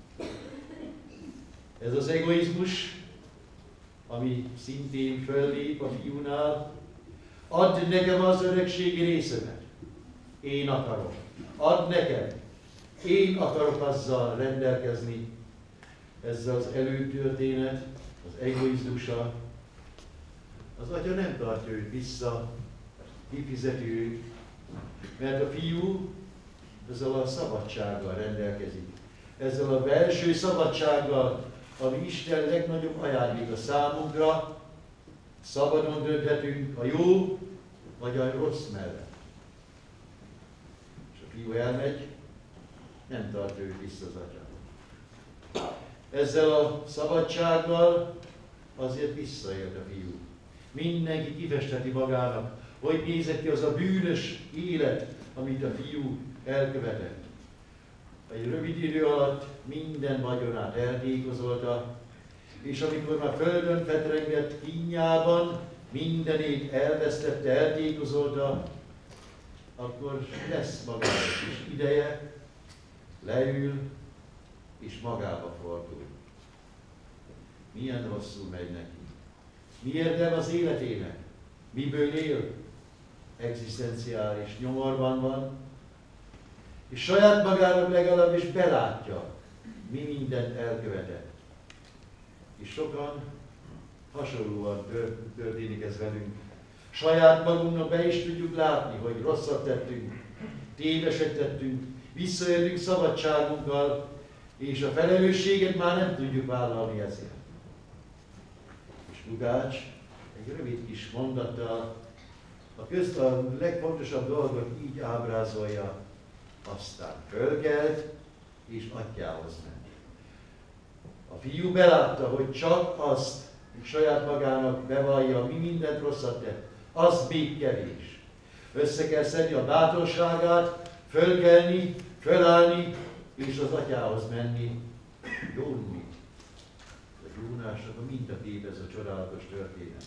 Ez az egoizmus, ami szintén föllép a fiúnál. Add nekem az örökségi részemet. Én akarom. Add nekem. Én akarok azzal rendelkezni. Ezzel az előtörténet, az egoizmusa. Az atya nem tartja őt vissza, kifizeti őt, mert a fiú ezzel a szabadsággal rendelkezik. Ezzel a belső szabadsággal, ami Isten legnagyobb ajándéka számunkra, szabadon dönthetünk a jó vagy a rossz mellett. És a fiú elmegy, nem tartja őt vissza az atya. Ezzel a szabadsággal azért visszaélt a fiú. Mindenki kifesteti magának, hogy nézett ki az a bűnös élet, amit a fiú elkövetett. Egy rövid idő alatt minden vagyonát eltékozolta, és amikor már földön fetrengett kínjában, mindenét elvesztette, eltékozolta, akkor lesz magának is ideje, leül és magába fordul. Milyen rosszul megy neki. Mi érdem az életének? Miből él? Egzisztenciális nyomorban van, és saját magának legalábbis belátja, mi mindent elkövetett. És sokan hasonlóan történik ez velünk. Saját magunknak be is tudjuk látni, hogy rosszat tettünk, téveset tettünk, visszaéltünk szabadságunkkal, és a felelősséget már nem tudjuk vállalni ezért. És Lukács egy rövid kis mondattal a legfontosabb dolgot így ábrázolja, aztán fölkelt és atyához ment. A fiú belátta, hogy csak azt, hogy saját magának bevallja, mi mindent rosszat tett, az még kevés. Össze kell szedni a bátorságát, fölkelni, fölállni, és az atyához menni, Jónni. A Jónásnak a mintakép ez a csodálatos történet.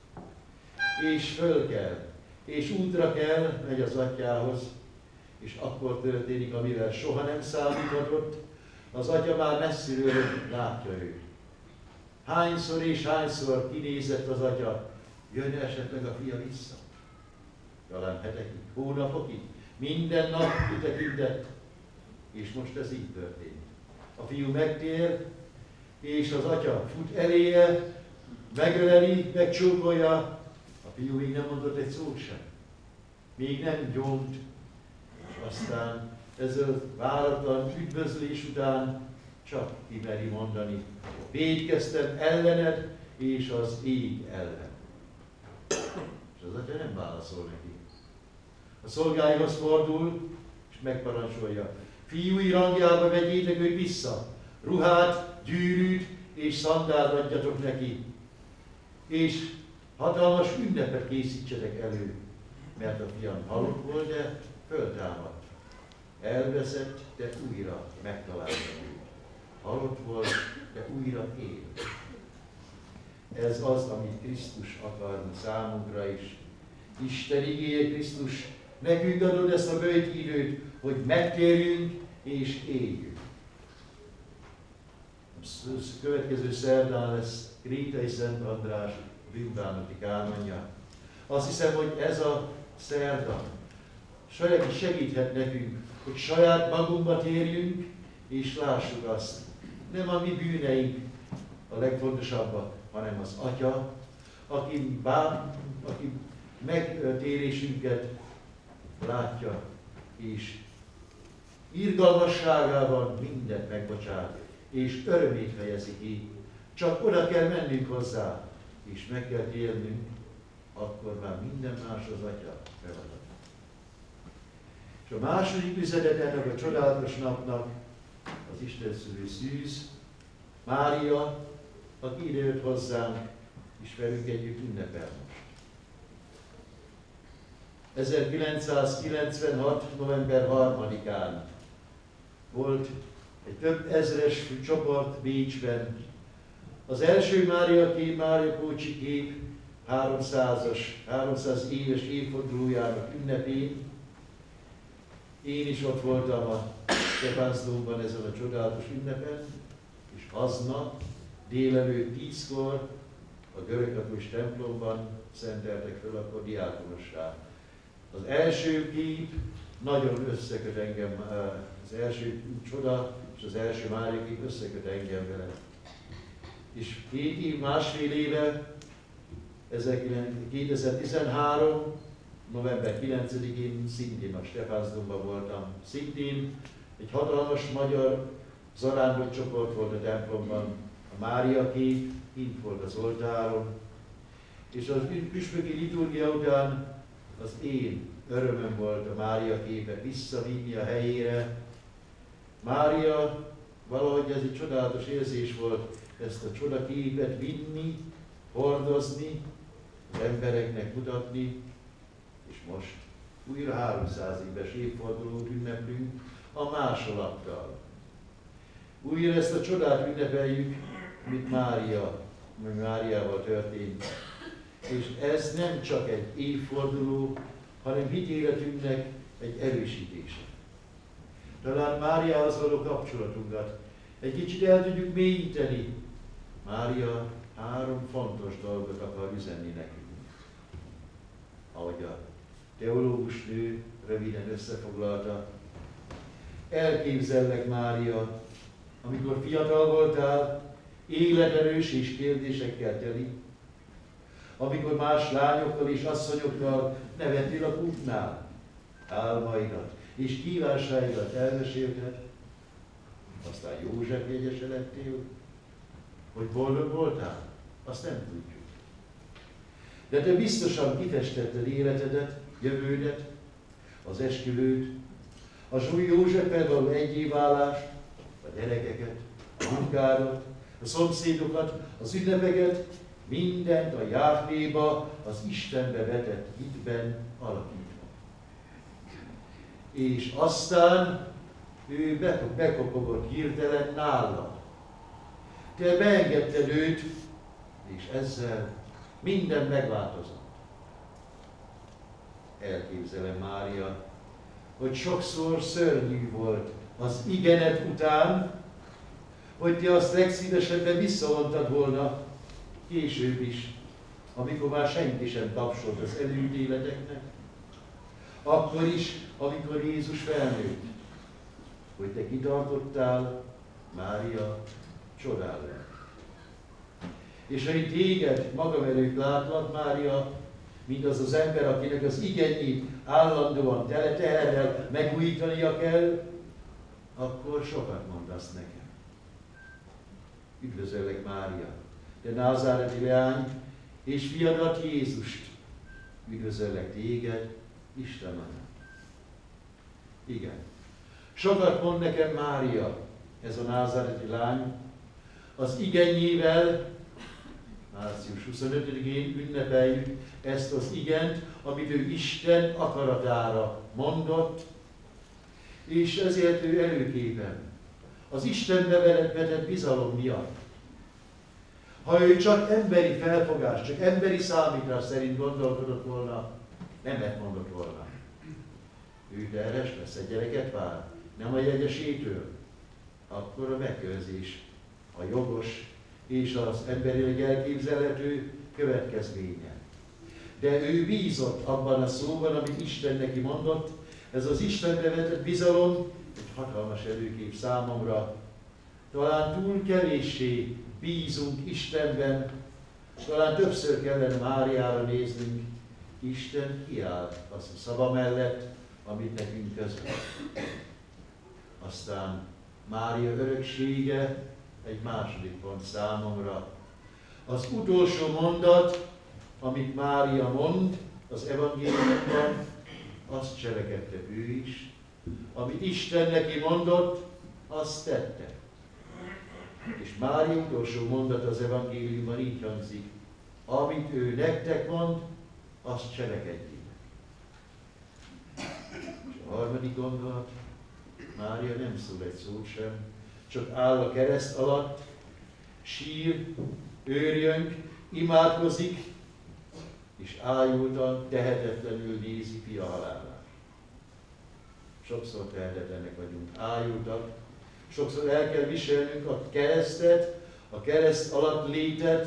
És fölkel, és útra kell, megy az atyához, és akkor történik, amivel soha nem számíthatott, az atya már messziről látja őt. Hányszor és hányszor kinézett az atya, jön esetleg a fia vissza? Talán hetekig, hónapokig, minden nap kitekintett, és most ez így történik. A fiú megtér, és az atya fut eléje, megöleli, megcsókolja, a fiú még nem mondott egy szót sem. Még nem gyónt, és aztán ez a váratlan üdvözlés után csak kimeri mondani: vétkeztem ellened és az ég ellen. És az atya nem válaszol neki. A szolgáihoz fordul, és megparancsolja: fiúi rangjába vegyétek őt vissza, ruhát, gyűrűt és szandált adjatok neki, és hatalmas ünnepet készítsetek elő, mert a fiam halott volt, de föltámadt. Elveszett, de újra megtalálta őt. Halott volt, de újra él. Ez az, amit Krisztus akar számunkra is. Isten igéje Krisztus nekünk adod ezt a böjt időt, hogy megtérjünk és éljünk. Következő szerdán lesz Krétai Szent András bűnbánati kármanja. Azt hiszem, hogy ez a szerda segíthet nekünk, hogy saját magunkba térjünk, és lássuk azt. Nem a mi bűneink a legfontosabbak, hanem az Atya, aki megtérésünket látja, és irgalmasságában mindent megbocsát, és örömét fejezi ki. Csak oda kell mennünk hozzá, és meg kell térnünk, akkor már minden más az Atya feladat. És a második üzenet ennek a csodálatos napnak az Isten szülő szűz, Mária, aki idejött hozzánk, és velünk együtt ünnepel most. 1996. november 3-án volt egy több ezres csoport Bécsben. Az első Mária Kócsi kép 300 éves évfordulójának ünnepén. Én is ott voltam a Stephansdomban ezen a csodálatos ünnepen, és aznap délelőtt 10-kor a görögkatolikus templomban szenteltek föl akkor diákonossá. Az első kép nagyon összeköt engem, az első csoda és az első Mária kép összeköt engem vele. És 2 év, másfél éve, 2013. november 9-én szintén a Stephansdomban voltam. Szintén egy hatalmas magyar zarándok csoport volt a templomban. A Mária kép kint volt az oltáron, és az püspöki liturgia után az én örömöm volt a Mária képet visszavinni a helyére. Mária, valahogy ez egy csodálatos érzés volt, ezt a csodaképet vinni, hordozni, az embereknek mutatni, és most újra 300 éves évfordulót ünneplünk a másolattal. Újra ezt a csodát ünnepeljük, mint Máriával történt. És ez nem csak egy évforduló, hanem hitéletünknek egy erősítése. Talán Máriához való kapcsolatunkat egy kicsit el tudjuk mélyíteni. Mária 3 fontos dolgot akar üzenni nekünk. Ahogy a teológus nő röviden összefoglalta: elképzellek, Mária, amikor fiatal voltál, életerős és kérdésekkel teli, amikor más lányokkal és asszonyokkal nevettél a kútnál, álmaidat és kívánságaidat elmesélted, aztán József jegyese lettél, hogy boldog voltál, azt nem tudjuk. De te biztosan kifestetted életedet, jövődet, az esküvőt, a Józseffel való egyéválást, a gyerekeket, a munkádat, a szomszédokat, az ünnepeket, mindent a Jáhvéba, az Istenbe vetett hitben alakítva. És aztán ő bekopogott hirtelen nála. Te beengedted őt, és ezzel minden megváltozott. Elképzelem, Mária, hogy sokszor szörnyű volt az igenet után, hogy te azt legszívesebben visszavontad volna, később is, amikor már senki sem tapsolt az előítéleteknek, akkor is, amikor Jézus felnőtt, hogy te kitartottál, Mária, csodáló. És hogy téged magam előtt látlak, Mária, mint az ember, akinek az igényét állandóan tele teherrel megújítania kell, akkor sokat mondasz nekem. Üdvözöllek, Mária, te názáreti leány, és fiadat Jézust. Üdvözöllek téged, Isten anya. Igen. Sokat mond nekem Mária, ez a názáreti lány, az igenjével, március 25-én ünnepeljük ezt az igent, amit ő Isten akaratára mondott, és ezért ő előképen az Istenbe vetett bizalom miatt. Ha ő csak emberi felfogás, csak emberi számítás szerint gondolkodott volna, nemet mondott volna. Ő terhes lesz, egy gyereket vár, nem a jegyesétől, akkor a megkörzés a jogos és az emberileg elképzelhető következménye. De ő bízott abban a szóban, amit Isten neki mondott, ez az Istenbe vetett bizalom, egy hatalmas előkép számomra. Talán túl kevéssé bízunk Istenben, talán többször kellene Máriára néznünk. Isten kiáll az a szava mellett, amit nekünk között. Aztán Mária öröksége egy második pont számomra. Az utolsó mondat, amit Mária mond az evangéliumban, azt cselekedte ő is. Amit Isten neki mondott, azt tette. És Mária utolsó mondat az evangéliumban így hangzik. Amit ő nektek mond, azt cselekedjék. És a harmadik gondolat, Mária nem szól egy szót sem, csak áll a kereszt alatt, sír, őrjönk, imádkozik, és ájultan, tehetetlenül nézi fia halálát. Sokszor tehetetlenek vagyunk, ájultak, sokszor el kell viselnünk a keresztet, a kereszt alatt létet.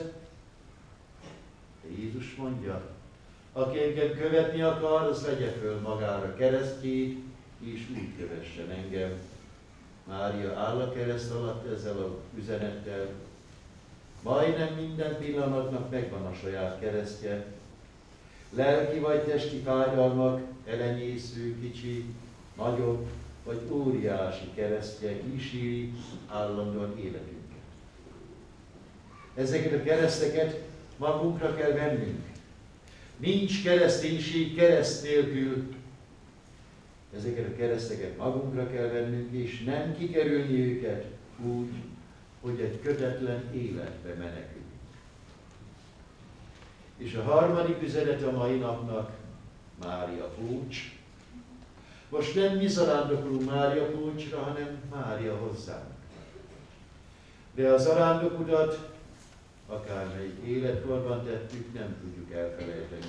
De Jézus mondja, aki engem követni akar, az vegye föl magára keresztjét, és úgy kövessen engem. Mária áll a kereszt alatt ezzel az üzenettel. Majdnem minden pillanatnak megvan a saját keresztje. Lelki vagy testi fájdalmak, elenyésző, kicsi, nagyobb vagy óriási keresztje kíséri állandóan életünket. Ezeket a kereszteket magunkra kell vennünk. Nincs kereszténység kereszt nélkül. Ezeket a kereszteket magunkra kell vennünk, és nem kikerülni őket úgy, hogy egy kötetlen életbe menekülünk. És a harmadik üzenet a mai napnak Mária Pócs. Most nem mi zarándokolunk Mária Pócsra, hanem Mária hozzánk. De a zarándokutat, akármelyik életkorban tettük, nem tudjuk elfelejteni.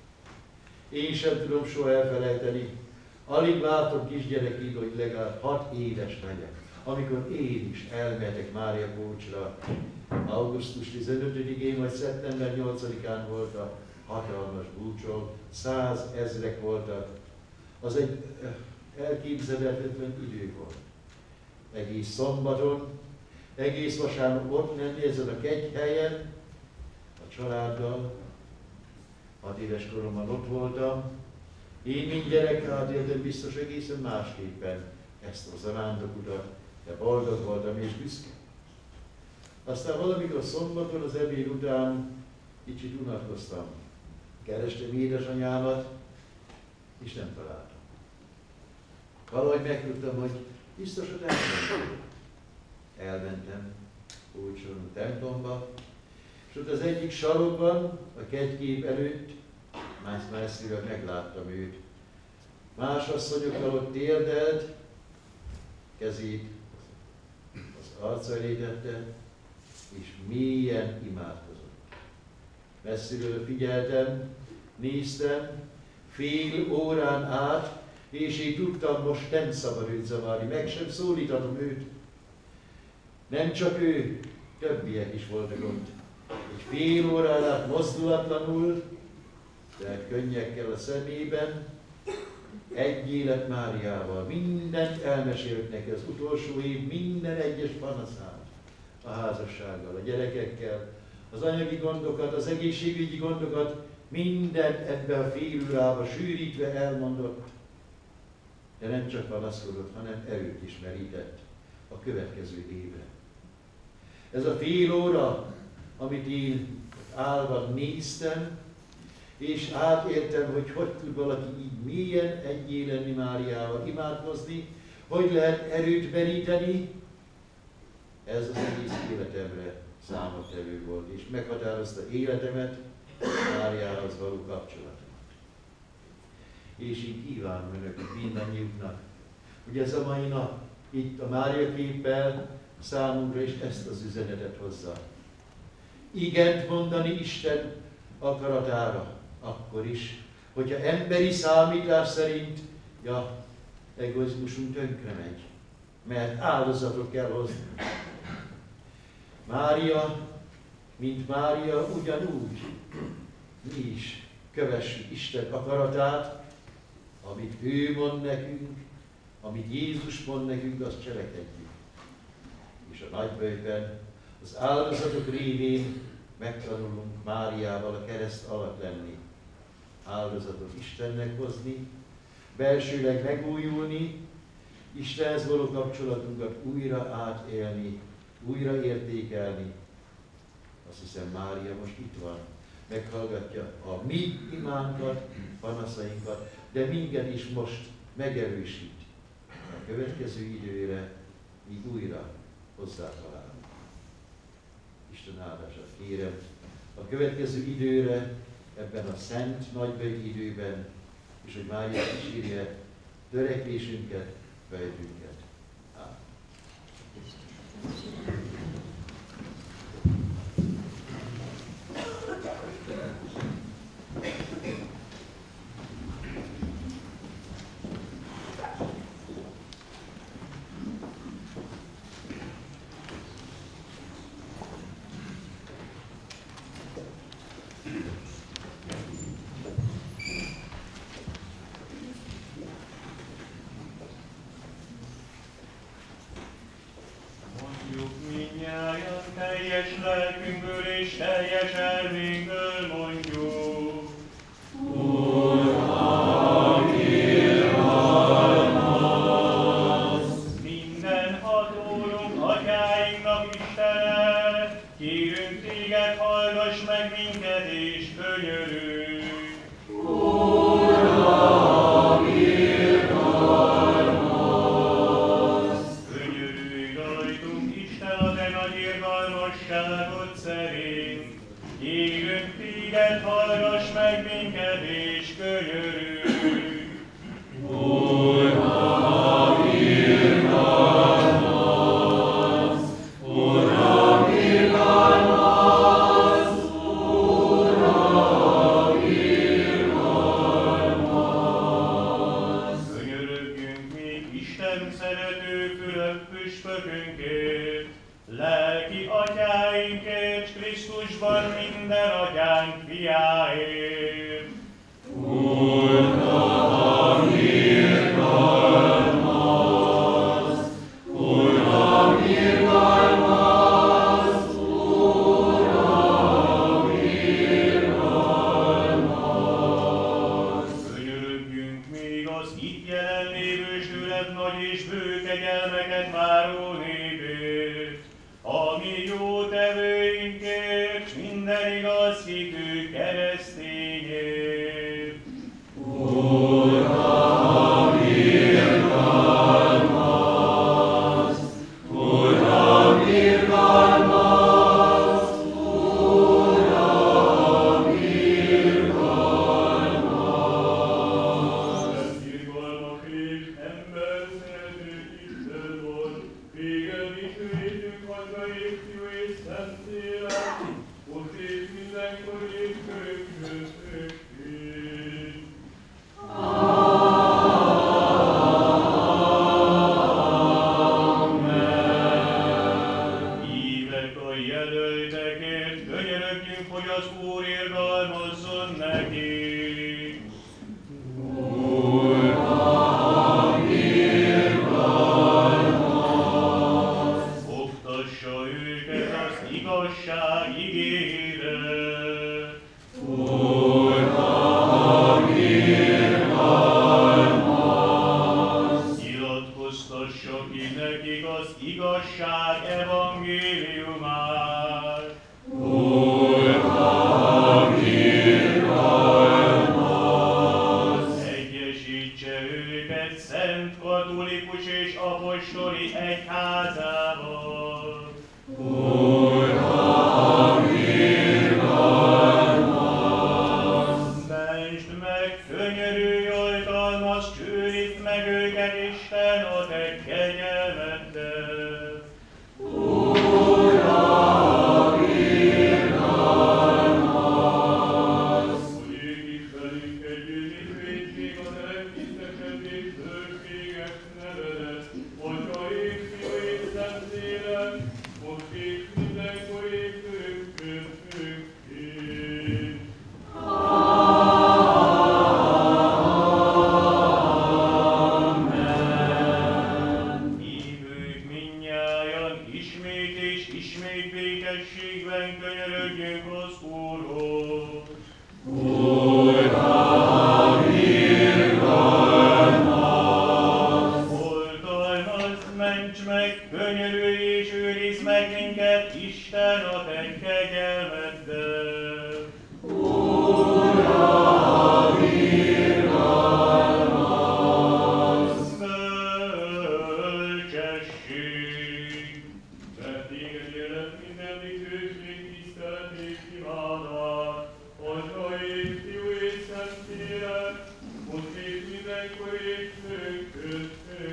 Én sem tudom soha elfelejteni. Alig látom kisgyerekig, hogy legalább 6 éves legyek, amikor én is elmehetek Mária Pócsra. Augusztus 15-én vagy szeptember 8-án volt a hatalmas búcsó, 100 000 voltak. Az egy elképzelhetetlen idő volt. Egész szombaton, egész vasárnap ott lenni ezen a kegyhelyen, a családdal. 6 éves koromban ott voltam. Én, mint gyerek, átéltem biztos egészen másképpen ezt a zarándokutat, de boldog voltam és büszke. Aztán valamikor szombaton az ebéd után kicsit unatkoztam. Kerestem édesanyámat, és nem találtam. Valahogy megtudtam, hogy biztos, hogy elmentem. Elmentem Pócson a templomba, és ott az egyik sarokban, a kegykép előtt, más messziről megláttam őt. Más asszonyokkal ott térdelt, kezét az arca elé tette, és mélyen imádkozott. Messziről figyeltem, néztem, fél órán át, és én tudtam, most nem szabad őt zavarni, meg sem szólítanom őt. Nem csak ő, többiek is voltak ott. Egy fél órán át mozdulatlanul, de könnyekkel a szemében, egy élet Máriával, mindent elmesélt neki, az utolsó év minden egyes panaszát, a házassággal, a gyerekekkel, az anyagi gondokat, az egészségügyi gondokat, mindent ebbe a fél órába sűrítve elmondott. de nem csak panaszkodott, hanem erőt is merített a következő évre. Ez a fél óra, amit én állva néztem, és átéltem, hogy tud valaki így mélyen egyé lenni Máriával, imádkozni, hogy lehet erőt meríteni, ez az egész életemre számottevő volt, és meghatározta életemet, Máriához való kapcsolatomat. És így kívánom önöket mindannyiuknak, hogy ez a mai nap itt a Mária képpel számunkra is ezt az üzenetet hozza. Igent mondani Isten akaratára, akkor is, hogyha emberi számítás szerint, egoizmusunk tönkre megy, mert áldozatot kell hozni. Mária, mint Mária, ugyanúgy mi is kövessük Isten akaratát, amit ő mond nekünk, amit Jézus mond nekünk, azt cselekedjük. És a nagyböjtben az áldozatok révén megtanulunk Máriával a kereszt alatt lenni, áldozatot Istennek hozni, belsőleg megújulni, Istenhez való kapcsolatunkat újra átélni, újra értékelni. Azt hiszem, Mária most itt van, meghallgatja a mi imánkat, panaszainkat, de minket is most megerősít. A következő időre mi újra hozzátalálunk. Isten áldását kérem a következő időre, ebben a szent nagyböjti időben, és hogy Mária kísérje törekvésünket, fejlődünket. Ámen. Teljes lelkünkből és teljes erőnkből mondjuk. Uram, irgalmaz! Mindenható Urunk, atyáinknak Istene, kérünk téged, hallgass meg minket és könyörülj. Uram, irgalmaz! Könyörülj rajtunk, Isten, a te nagy irgalmasságod szerint. Kérünk téged, hallgass meg minket és könyörülj. Uram, irgalmaz! Uram, irgalmaz! Uram, irgalmaz! Könyörögjünk még Isten szerető fülöp püspökünkért, lelki atyáinkért, Krisztusban minden atyánk fiáért. Uram, irgalmaz! Uram, irgalmaz! Uram, irgalmaz! Könyörögjünk még az itt jelenlévő sület nagy és bő kegyelmeket váró népért, a mi jó tevőinkért, minden igaz hitű keresztényért. Uram, irgalmaz! Uram, irgalmaz! Uram, irgalmaz! Irgalmak és ember szerető Isten van, téged nekik az igazság evangéliumát. Egyesítse őket szent katolikus és apostoli egyházával. Mentsd meg, könyörülj, oltalmaz, csőrizd meg őket, Isten, a te kegyelmeddel. Hogy ők is velünk együtt dicsőítség a te tisztesed és bőséges nevedet, Atya és Fiú és Szentlélek, most és mindenkor és örökkön. Hívők mindnyájan ismét és ismét békességben könyörögjünk az Úrhoz. Oltalmazd, ments meg, könyörülj és őrizd meg minket, Isten, a te kegyelmeddel. Bölcsesség, mert téged élet minden dicsőség, tisztelet és imádat, Atya és Fiú és Szentlélek, most és mindenkor és örökkön.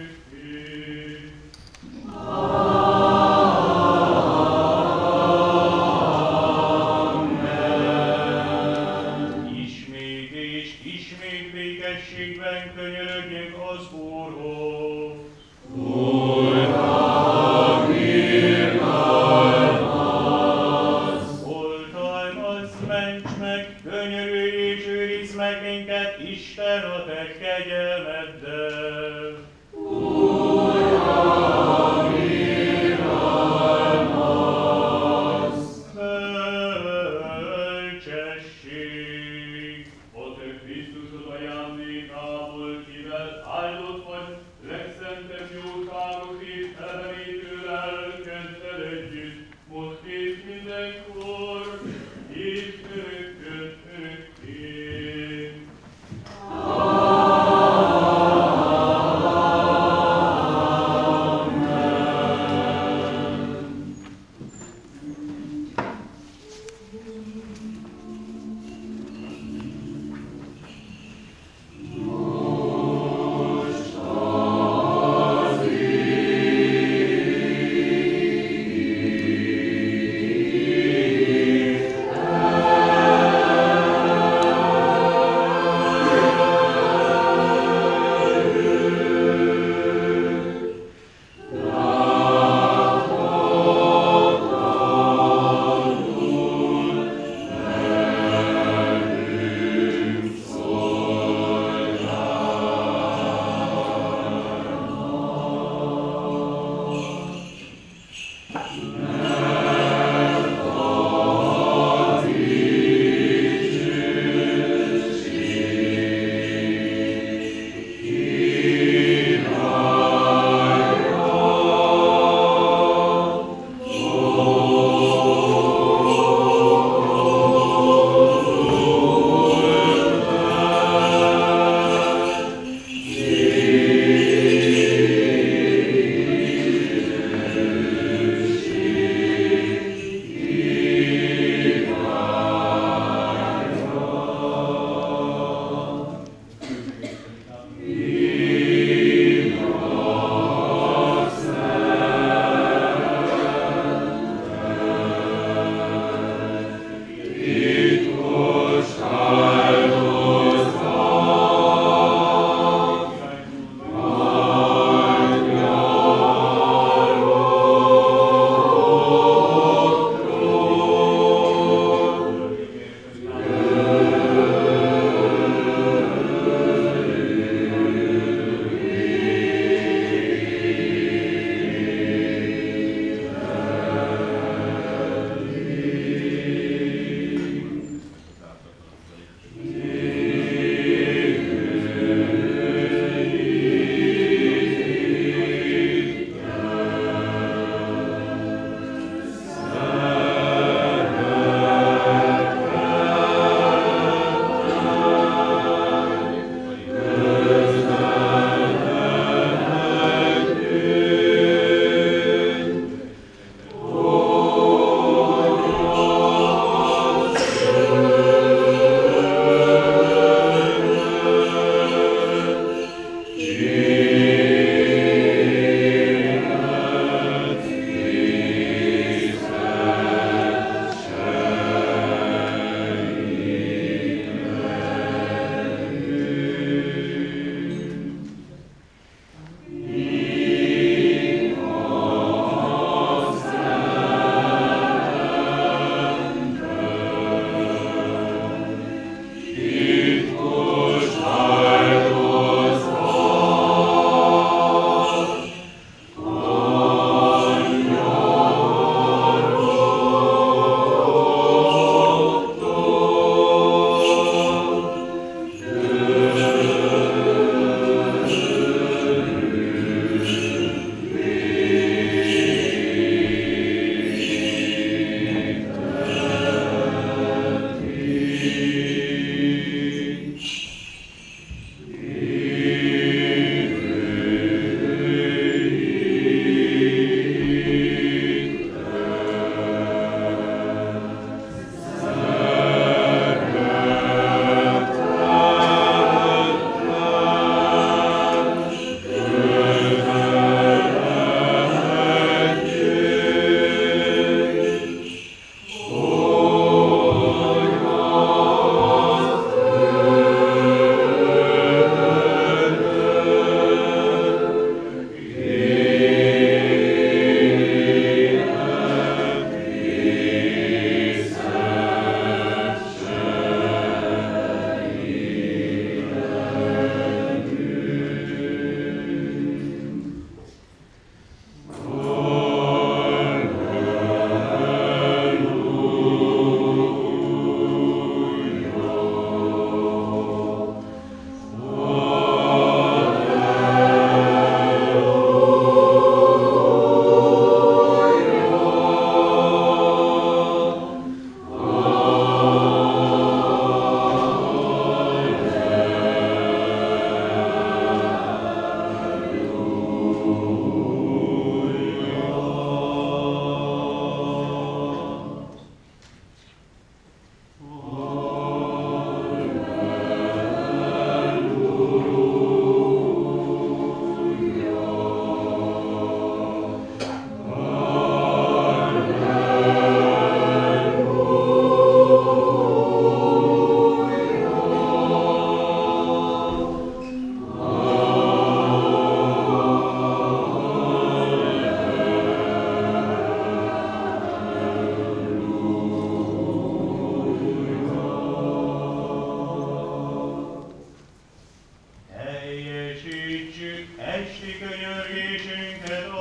Ismét és ismét békességben könyörögjünk az Úrhoz.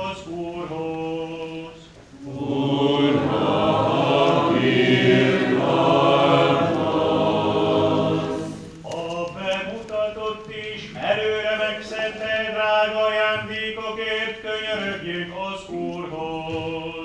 az Úrhoz. A bemutatott is előre megszentelt drága ajándékokért könyörögjünk az Úrhoz.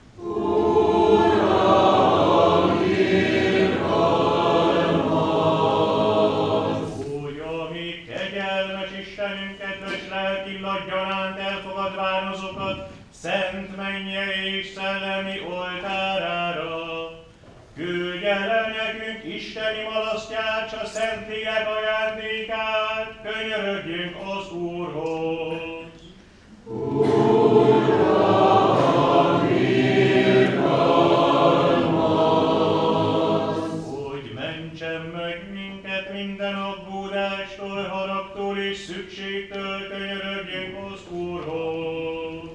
Úgy a mi kegyelmes Istenünk, kedves lelkilag gyaránt elfogadván azokat szent mennyei és szellemi oltárára. Küldje el nekünk isteni malasztját, s a Szentlélek ajándékát, könyörögjünk az Úrhoz. Hogy mentsen meg minket minden aggódástól, haragtól és szükségtől, könyörögjünk az Úrhoz.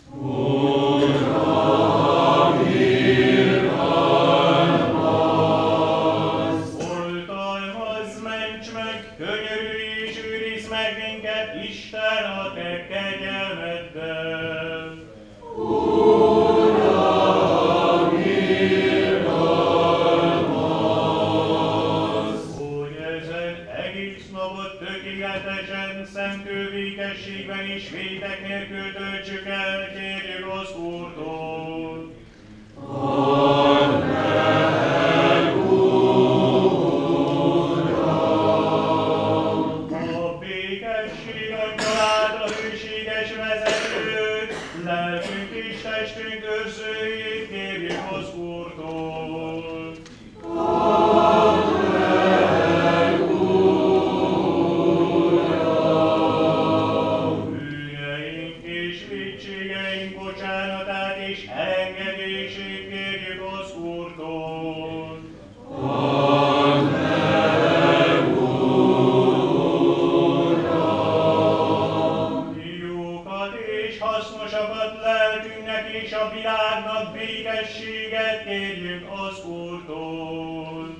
Oltalmazz, ments meg, könyörülj és őrizd meg minket, Isten, a te kegyelmeddel. Hogy ezen egész napot tökéletesen, szent békességben és vétek nélkül töltsük el, kérjük az Úrtól. A békesség adja a hűséges vezetőt, lelkünk és testünk őrzőjét kérjük az Úrtól. Bűneink és vétségeink bocsánatát és elengedését kérjük az Úrtól. Jókat és hasznosakat lelkünknek és a világnak békességet kérjük az Úrtól.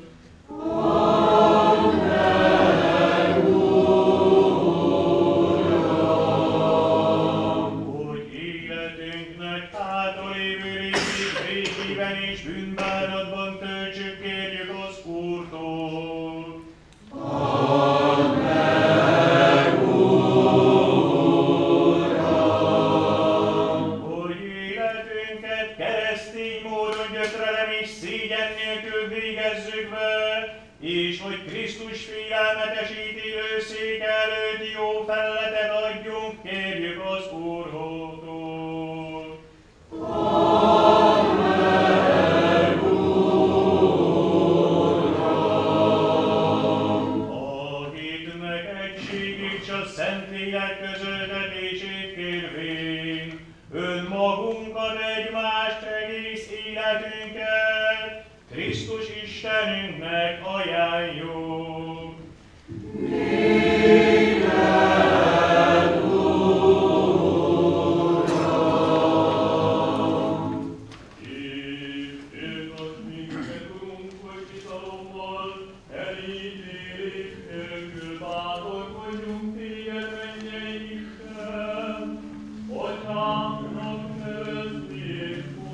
Hogy életünknek hátralévő részét békében és bűnbánatban töltsük, kérjük az Úrtól. Hogy életünket keresztény módon gyötrelem és szégyen nélkül végezzük be, és hogy Krisztus félelmetesítélő szék előtt jó felletet adjunk, kérjük az Úrtól. Akitnek egységét s a Szentlélek közöltetését kérvén, önmagunkat, egymást, egész életünket Krisztus Istenünknek ajánljuk.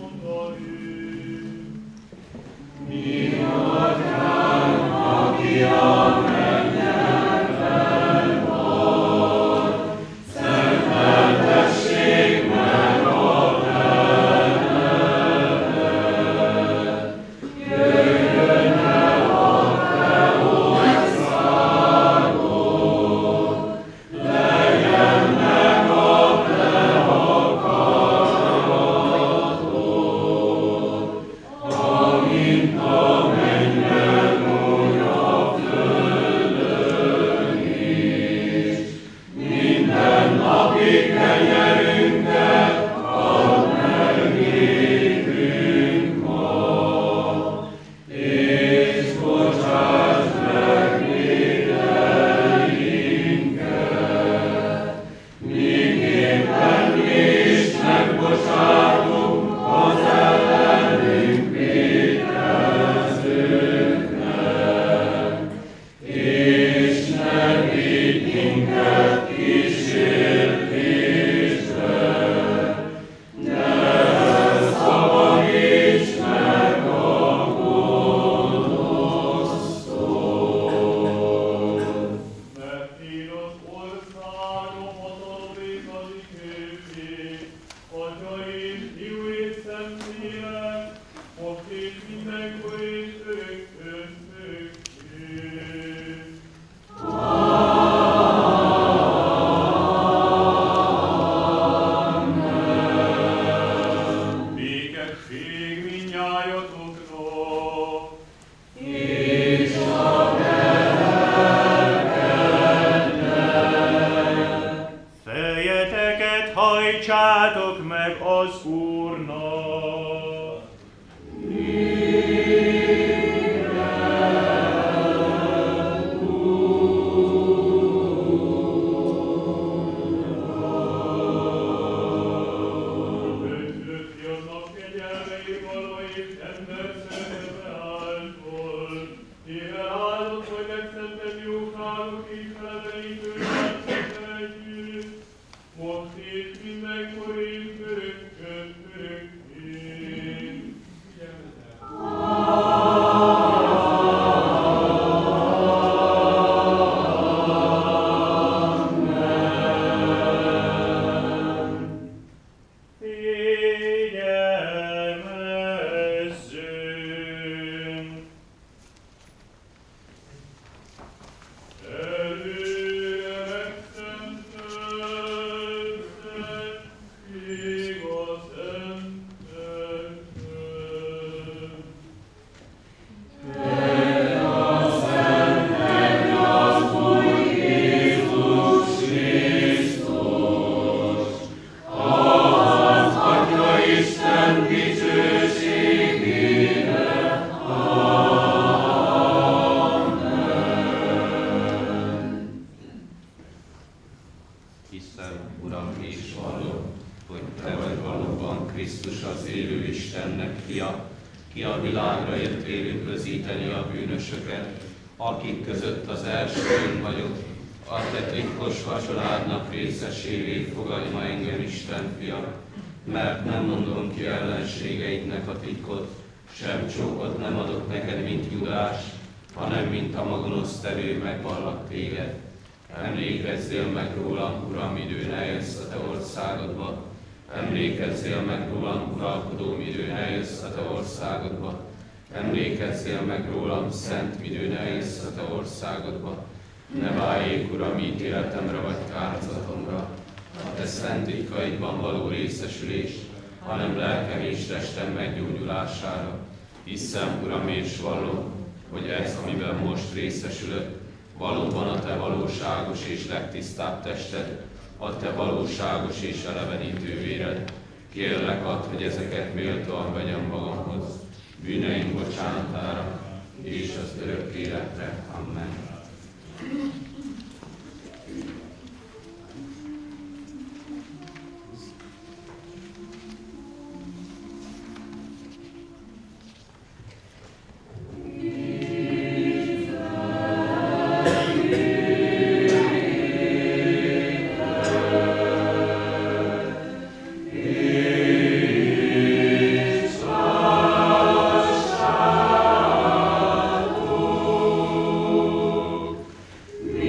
Mi atyánk, aki Atya és Fiú és Szentlélek, most és mindenkor és örökkön örökké. Békesség mindnyájatokra. És a lelkednek. Fejeteket hajtsátok meg az Úrnak. Ötlötti a nap kegyelmei vala és ember szeretete által. Ével áldott, hogy megszentett jóságok és felemelítő játszott együtt. Most és mindenkor és örökkön örökké. Figyelmezzünk! Előre megszentelt szentség a szenteknek. Hiszem, Uram, és vallom, hogy Te vagy valóban Krisztus az élő Istennek fia, ki a világra jöttél üdvözíteni a bűnösöket, akik között az első én vagyok. A Te titkos vacsorádnak részesévé fogadj ma engem, Isten fia, mert nem mondom ki ellenségeidnek a titkot, sem csókot nem adok neked, mint Judás, hanem mint a magonosz tevő megvallak téged. Emlékezzél meg rólam, Uram, időn eljössz a Te országodba. Emlékezzél meg rólam, uralkodóm, időn eljössz a Te országodba. Emlékezzél meg rólam, szent, időn eljössz a Te országodba. Ne váljék, Uram, ítéletemre vagy kárhozatomra, a Te szent titkaidban való részesülés, hanem lelkem és testem meggyógyulására. Hiszem, Uram, és vallom, hogy ez, amiben most részesülök, valóban a Te valóságos és legtisztább tested, a Te valóságos és elevenítő véred. Kérlek add, hogy ezeket méltóan vegyem magamhoz, bűneim bocsánatára és az örök életre. Amen. Mi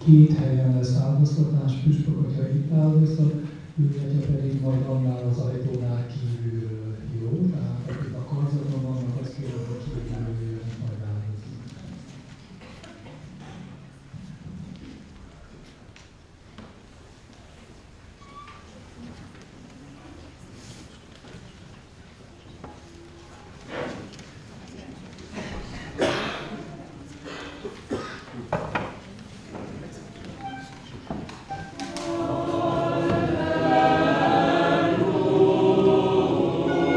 2 helyen lesz áldoztatás, püspök atya itt áldoztat, ő pedig majd annál az ajtónál kívülről, jó? Tehát akik a karzaton vannak, azt kérem, hogy kívülről jöjjenek majd áldozni. Alleluia.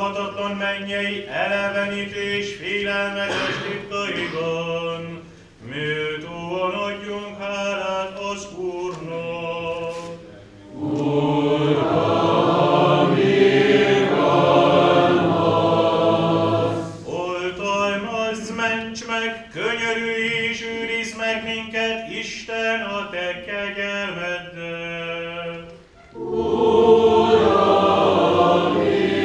Megfoghatatlan mennyei elevenítés félelmetes titkaiban, méltóan adjunk hálát az Úrnak. Uram, irgalmaz! Oltalmazz, ments meg, könyörülj és őrizd meg minket, Isten, a te kegyelmeddel. Uram,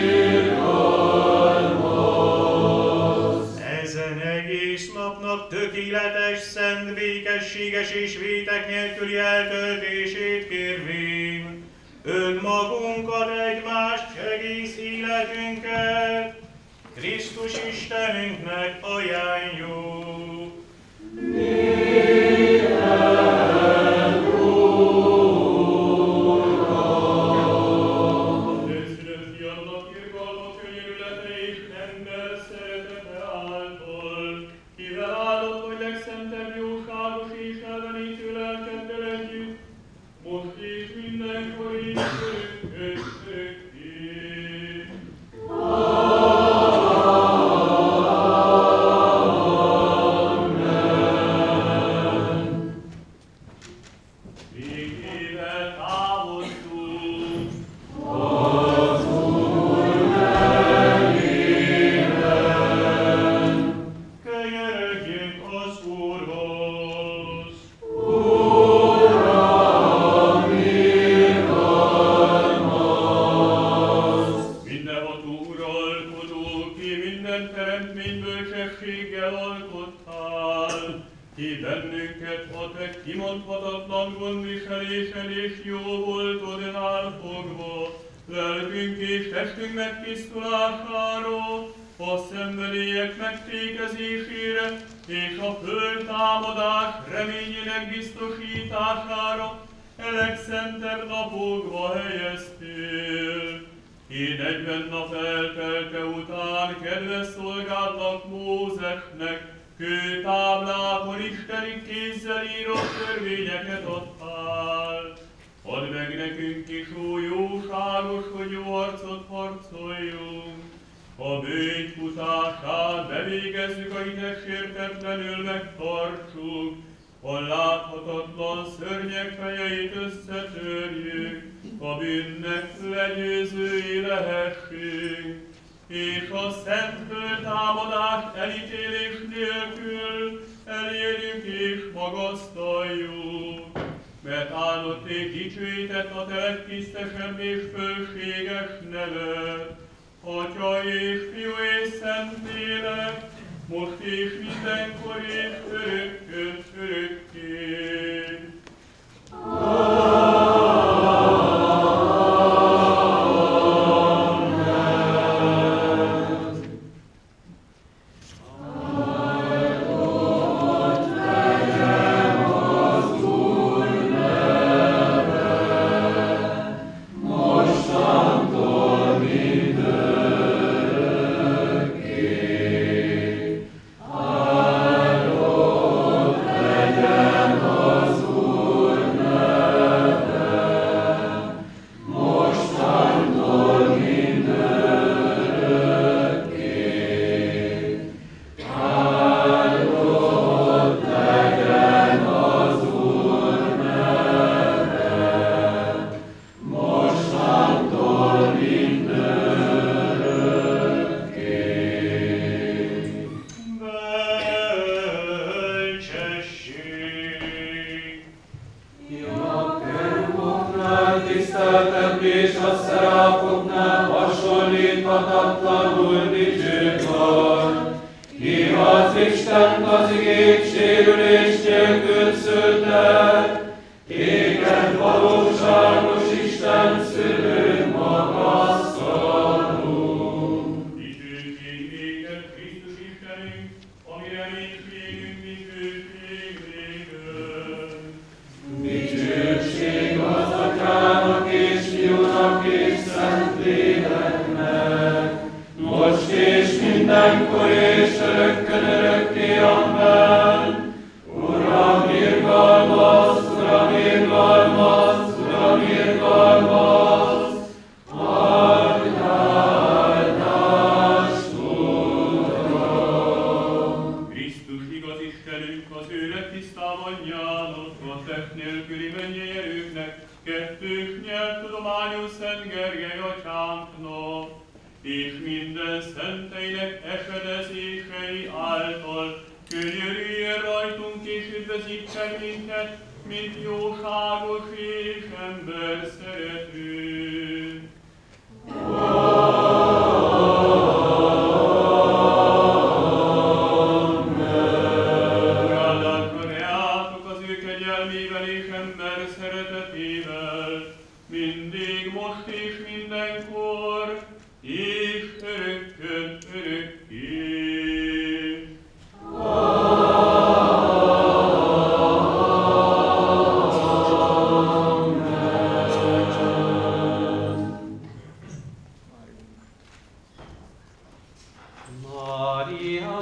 irgalmaz! Ezen egész napnak tökéletes, szent, békességes és vétek nélküli eltöltését kérvén, önmagunkat, egymást, egész életünket Krisztus Istenünknek ajánljuk. Amen. Isten szenteinek esedezései által könyörüljön rajtunk és üdvözítsen minket, mint jóságos és ember szerető. Ráadásul reátok az ő kegyelmével és ember szeretetével, mindig, most és mindenkor, és örökkön örökké. Maria